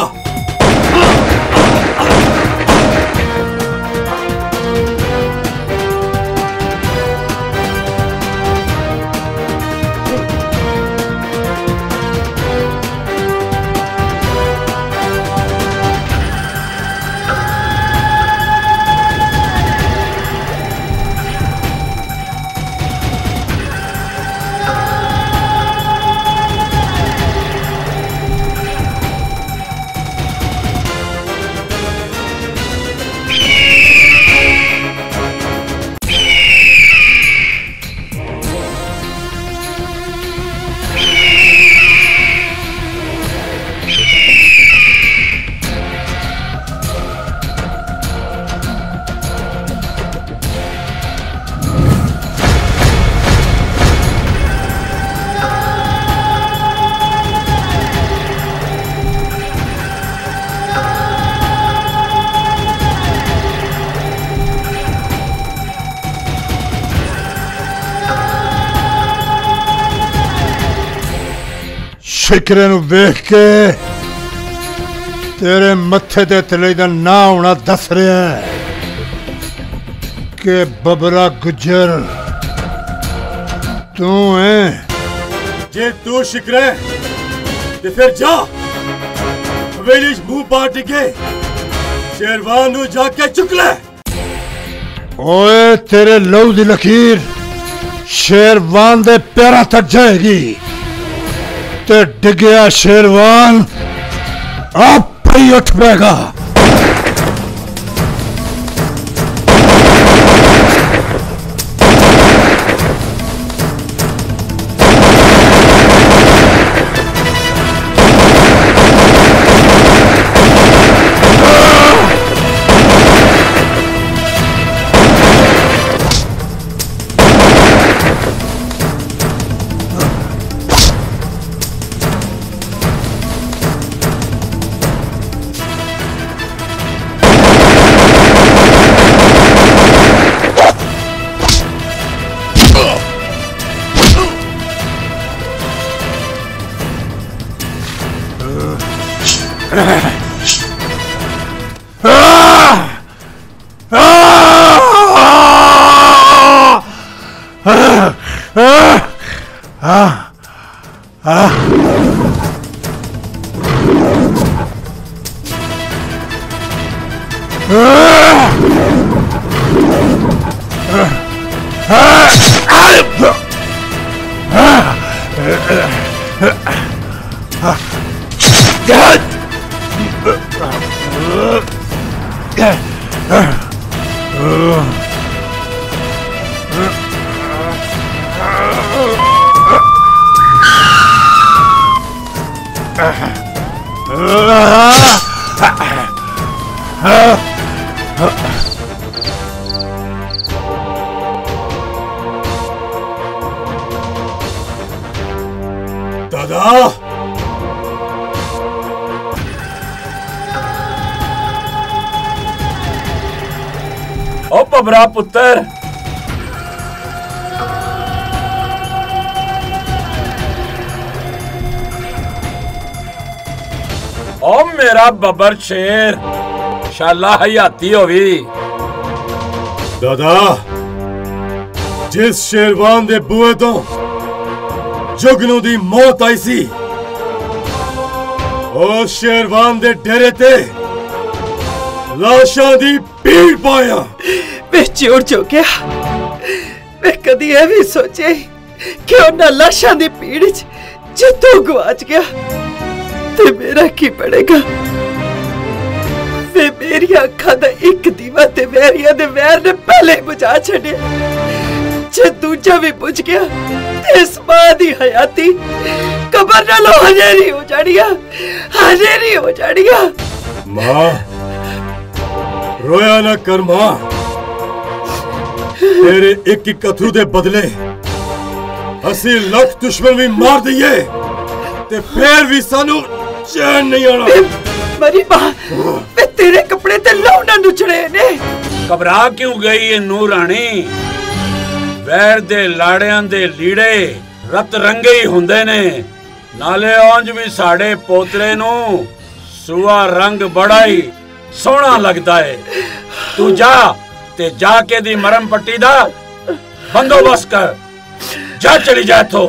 शिकरे नू वेख के तेरे मत्थे ते तले दा ना होना दस रहा है कि बबरा गुजर तू है। जे तू शिकरे ते फिर जा हवेली च मुंह पाट के शेरवान नू जाके चुक ले। ओए तेरे लहू दी लकीर शेरवान दे पैरां तक जाएगी ते डिगया शेरवान आप ही उठ पेगा। ओ बबरा पुत्र ओ मेरा बबर शेर शाला हयाती होवी। दादा जिस शेरवान दे बुए तो जुगनू दी मौत आई सी ओ शेरवान दे डेरे ते लाशां दी भीड़ पाया। मैं चोर चौकिया मैं कदी यह भी सोचे कि उन्हें लाशां दी भीड़ च जे तू गवाच गया ते मेरा की पड़ेगा। वे मेरी अखा दा एक दीवा ते वैरिया दे वैर ने पहले बुझा छड़िया। जे दूजा भी बुझ गया ते इस मां दी हयाती कबर ना लो हजेरी हो जाड़िया, हजेरी हो जाड़िया। माँ रोया ना कर माँ, तेरे एक एक कथरू दे बदले 80 लाख दुश्मन भी मार दिए ते फिर भी सानू चैन नहीं आना। मरी मां, वे तेरे कपड़े ते लौंडा नुचड़े ने। घबरा क्यों गई है नूरानी? वैर दे लाड़ियां दे लीड़े रत रंगे ही हुंदे ने, नाले औंज भी साडे पोतरे नू सुआ रंग बड़ा ही सोहना लगदा है। तू जा ते जाके दी मरम पट्टी दा बंदोबस्त कर, जा चली जा इथों।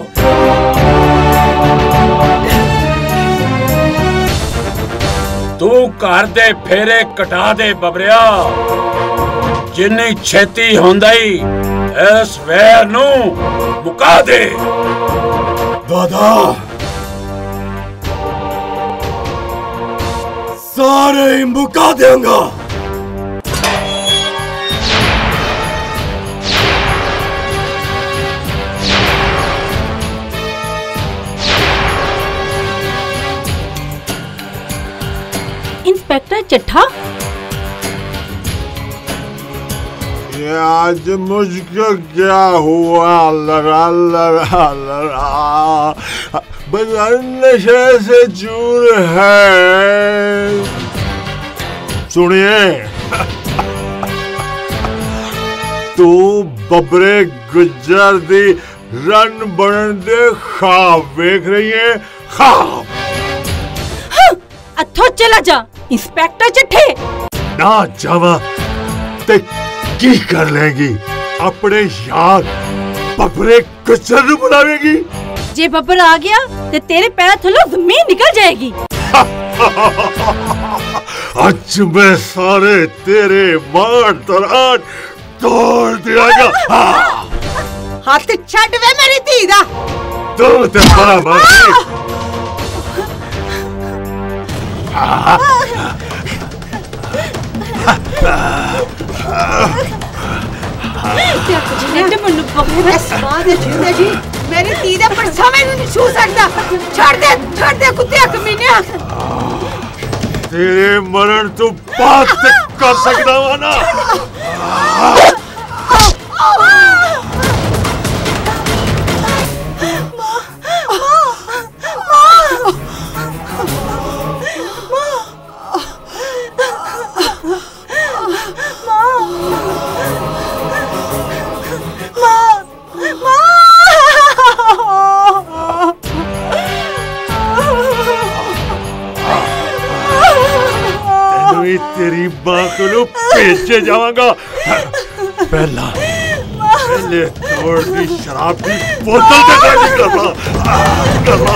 तू घर दे फेरे कटा दे बबरिया, जिन्नी छेती होंदई इस वैर नू मुका दे। दादा सारे ही मुका देंगा। इंस्पेक्टर चट्ठा, ये आज मुझको क्या हुआ? लगा लगा लगा बदन नशे से चूर है। सुनिए, तू बबरे गुज्जर दी रन बनन दे ख्वाब देख रही है। ख्वाब अथो चला जा इंस्पेक्टर चट्ठे। ना जावा ते की कर लेगी? अपने यार बबरे गुज्जर नू बुलावेगी? जे बब्बर आ गया ते तेरे पैर थल्लों जमीन निकल जाएगी। आज मैं सारे तेरे मार तराट तोड़ दियागा। हाथ छड़ वे मेरी धी दा। तू ते बड़ा मार मेरी धी दा परछा मैनू नहीं छू सकदा। छोड़ दे कुत्ते कमीने। तेरे मरण तू बात कर सकदा वा ना। तेरी मां को भेजे जाऊंगा। पहले तोड़ दी शराब की बोतल से गाली करना।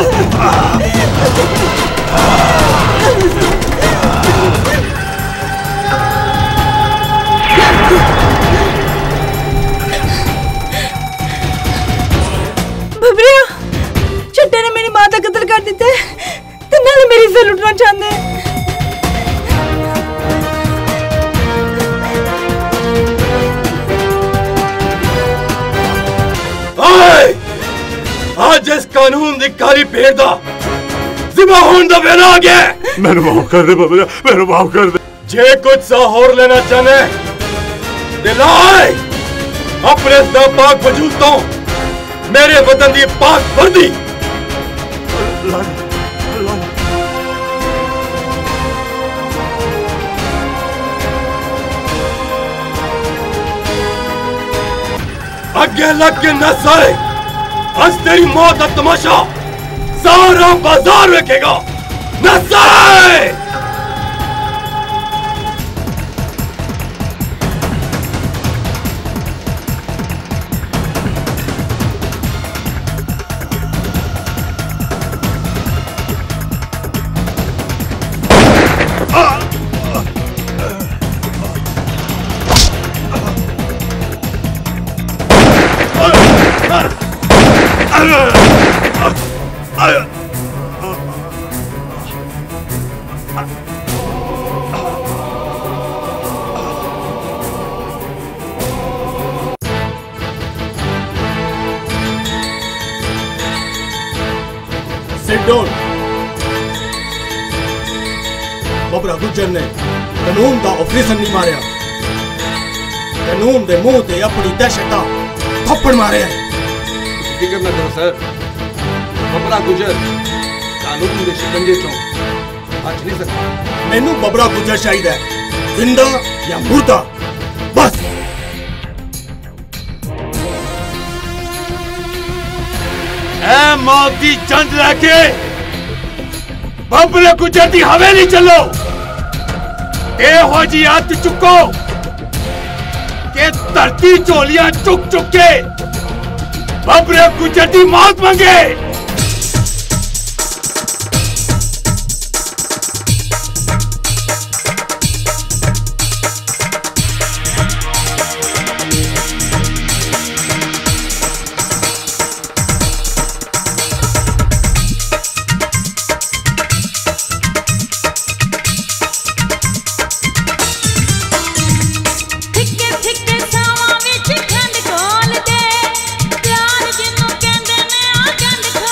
बबरिया, चट्टे ने मेरी मां का कत्ल कर दिता है ते नाले मेरी इज्जत लुटना चाहते हैं। आज इस कानून दी काली भेड़ दा जिबा होने दा वेला आ गया। मैंने माफ कर दे बबरिया, मैंने माफ कर दे। जे कुछ सा होर लेना चाहने दिलाए अपने नापाक वजूद तो मेरे वतन दी पाक वर्दी। अगे लग के न साए, आज तेरी मौत का तमाशा सारा बाजार देखेगा। न साए सिट डाउन। बबरा गुज्जर ने कानून का ऑफिसर नहीं मारिया, कानून के मुंह से अपनी दहशत का थप्पड़ मारे। फिक्र न करो सर, बबरा गुज्जर कानून के शिकंजे चों बच नहीं सकता। मैनू बबरा गुज्जर चाहिए, जिंदा या मुर्दा, बस। ऐ मौत की जंग लेके बबरे गुज्जर की हवेली चलो, हो जी हथ चुको के धरती झोलियां चुक चुक के बबरे गुज्जर की मौत मंगे। खंड खोल दे प्यार जिन्नू कहंदे ने आ खंड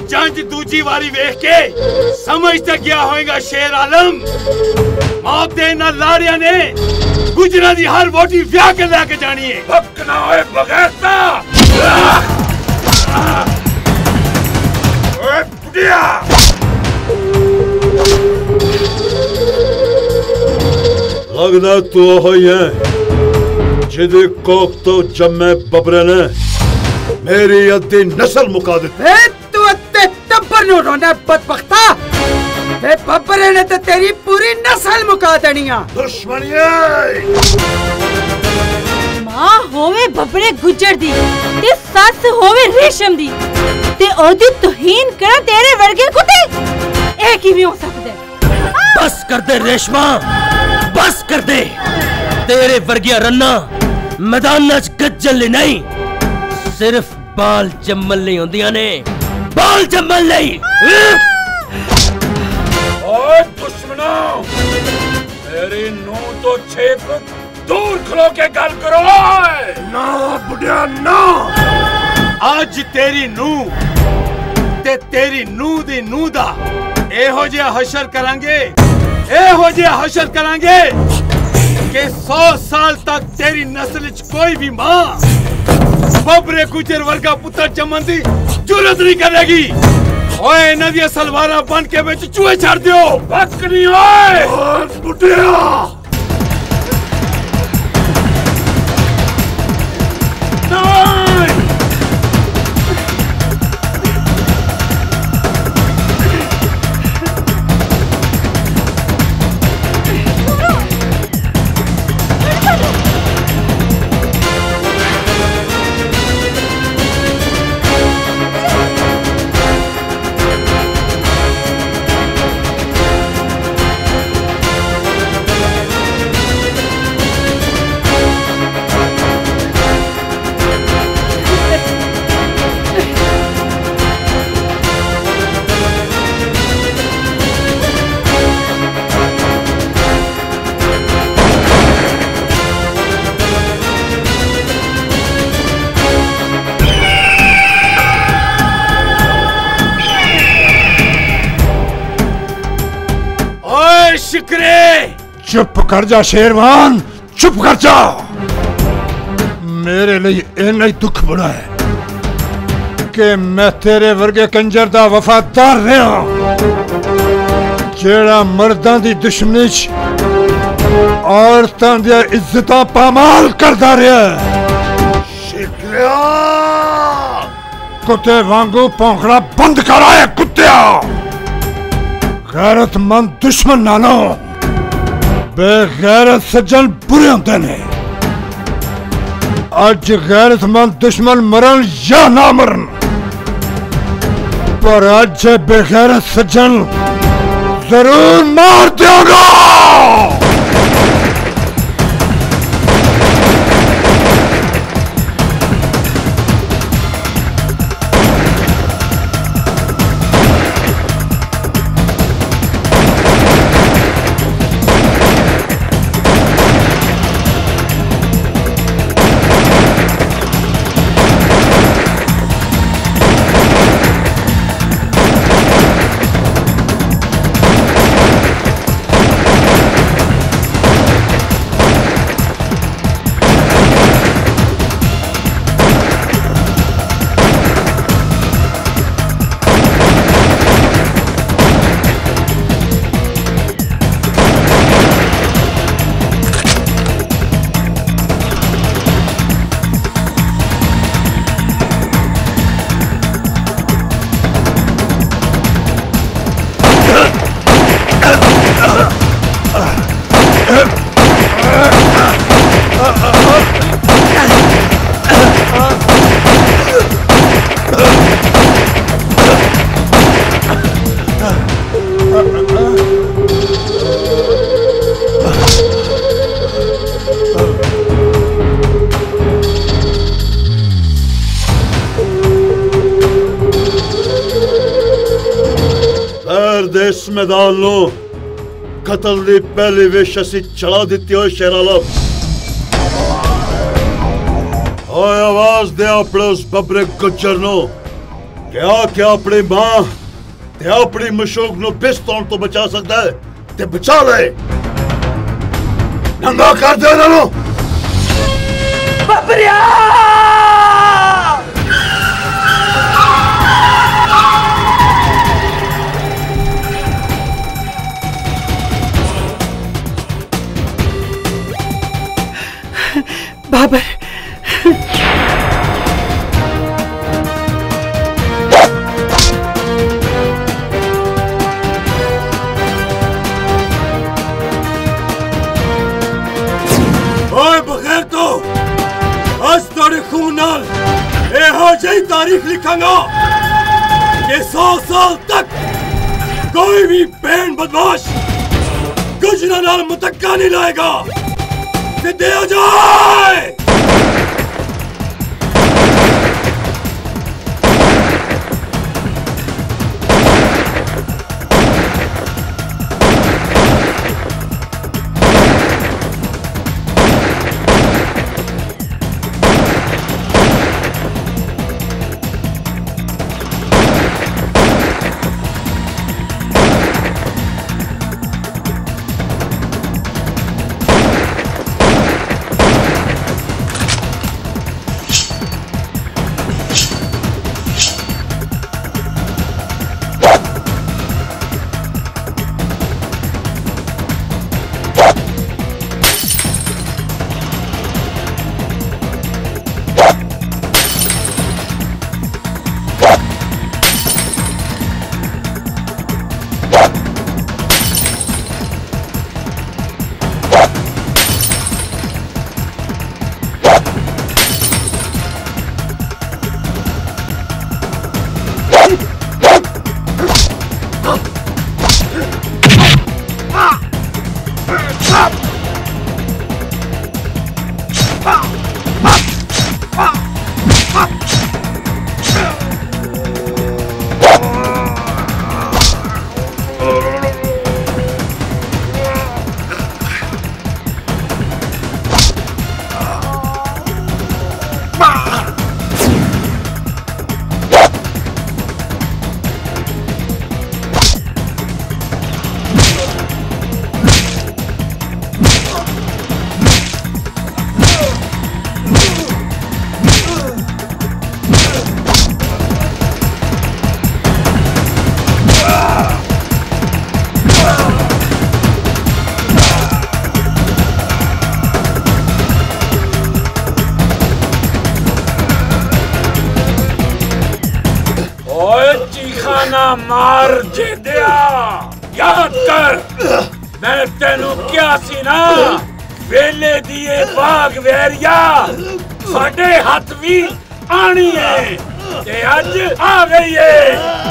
जंज दूजी वारी वेख के समझ तक गया होएगा शेर आलम। मौत दे ना लाड़िया ने गुजरा दी हर वोटी व्याह के लेके जानी है। बकना होए बगैरता। ओए बुढ़िया। लगदा तू होई है जिदे कोक तो जम्मे बबरे ने मेरी अद्धी नस्ल मुका दी। तू अत्ते टब्बर नु रोना बदबख्ता। बबरे ने तो तेरी पूरी नस्ल मुका देनी आ। दुश्मनिए मां होवे बबरे गुजर दी ते सस होवे रेशम दी ते ओदी तौहीन करा तेरे वर्गे कुत्ते। ए किवें हो सकदा है? बस कर दे रेशमा, बस कर दे। तेरे वर्गिया रन्ना मैदान च गज्जल ले नहीं, सिर्फ बाल जम्मल नहीं होंदियां ने, बाल जम्मल नहीं। ओए दुश्मनों, मेरी नू तो 6 फुट दूर खलो के गल करो। ना बुढ़िया ना। आज तेरी नू ते तेरी नू दी नू दा एहो जिहा हशर करांगे, एहो जिहा हशर करांगे कि 100 साल तक तेरी नस्ल च कोई भी मां बबरे गुजर वर्गा पुत्र जमन दी जुरत नहीं करेगी। ओए इन्हां दी सलवारां बन के विच चूहे छड़ दियो। बकरी ओए बुढ़िया। चुप कर जा शेरवान, चुप कर जा। मेरे लिए इन्ना ही दुख बड़ा है कि मैं तेरे वर्गे कंजर दा वफादार रहा, जेड़ा मर्दां दी दुश्मनी च औरतां दी इज्जतां पामाल करदा रहा। शिकरिया कुत्ते वांगू भौंकना बंद कर आए कुत्तिया। गैरतमंद दुश्मन नालों बेगैरत सज्जन बुरे होते ने। अज गैरतमंद दुश्मन मरन या ना मरन, पर अज बेगैरत सज्जन जरूर मार देगा। इस मैदान नो कतल दी पहली विश असी चढ़ा दिती हो शेर आलम। ओए आवाज दे अपने उस बबरे गुज्जर नो क्या अपनी मां ते अपनी मशूक नु पिस्तौल तो बचा सकता है ते बचा ले। नंगा कर दे इन्हों। बबरिया बाबर बगैर तो आज तेरे खून नाल एहो जी तारीख लिखांगा कि 100 साल तक कोई भी पैन बदमाश गुजरा नाल मुतक्का नहीं लाएगा। सीधे आ जाए। मार जे दिया याद कर मैं तेनू क्या सी ना वेले दिए बाग वैरिया साडे हाथ भी आनी है ते अज आ गई है।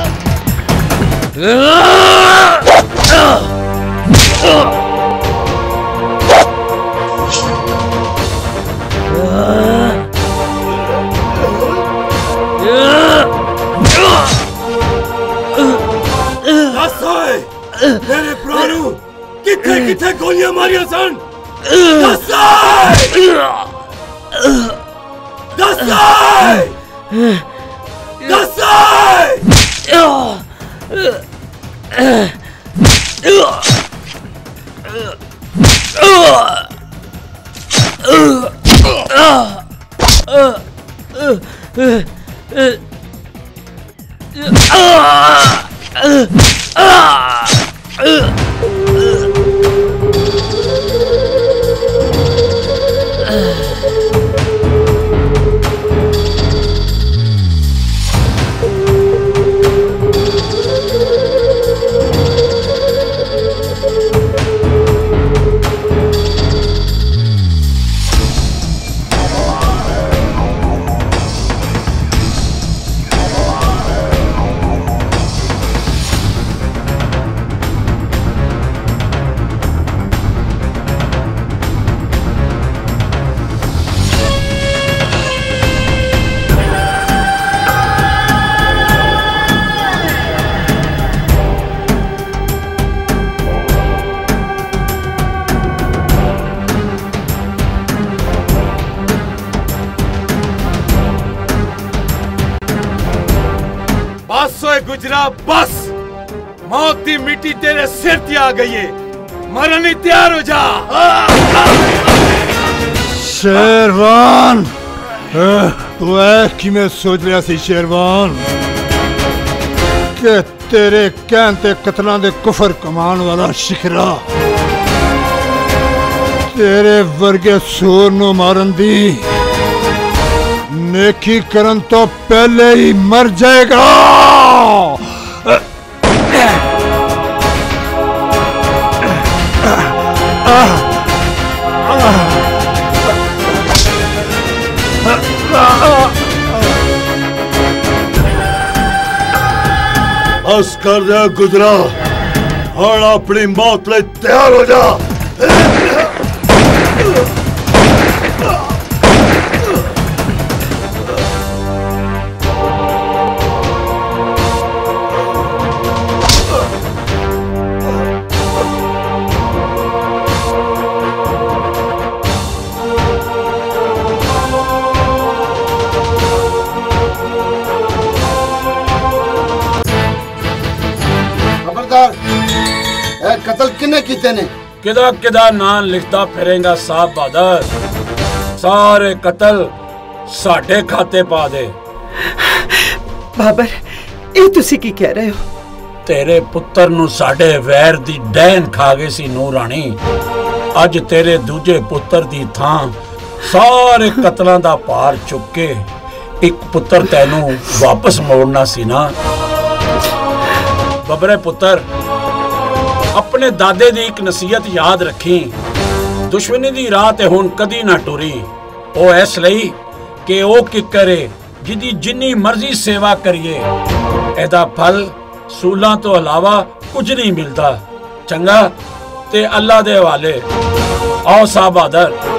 मेरे प्राणों किथे किथे गोलियां मारिया सन। गुजरा बस मौत की मिट्टी तेरे सिर ते आ गई है, मरने तैयार हो जा। शेरवान तू है कि मैं सोच रहा सी शेरवान कि तेरे कहते कतलों दे कुफर कमान वाला शिखरा तेरे वर्गे सूर नू मारन दी नेकी करन तो पहले ही मर जाएगा। बस कर दे गुजरा और अपनी मौत ले तैयार हो जा। कतल किने कीते ने? किदा किदा नाम लिखता फिरेगा साहब बहादुर, सारे कतल साडे खाते पा दे। बाबर ये तुसी की कह रहे हो? तेरे पुत्र नु साडे वैर दी डैन खा गई सी नूरानी, अज तेरे दूजे पुत्र दी थां सारे कतलों दा भार चुक के एक पुत्र तेनू वापस मोड़ना सी ना। बबरे पुत्र अपने दादे दी एक नसीहत याद रखी, दुश्मनी दी राह ते हुण कदी ना टुरी। ओ इसलिए कि ओ की करे जिदी जिन्नी मर्जी सेवा करिए एदा फल सूलां तो अलावा कुछ नहीं मिलता। चंगा ते अल्लाह दे हवाले। आओ साहब बहादुर।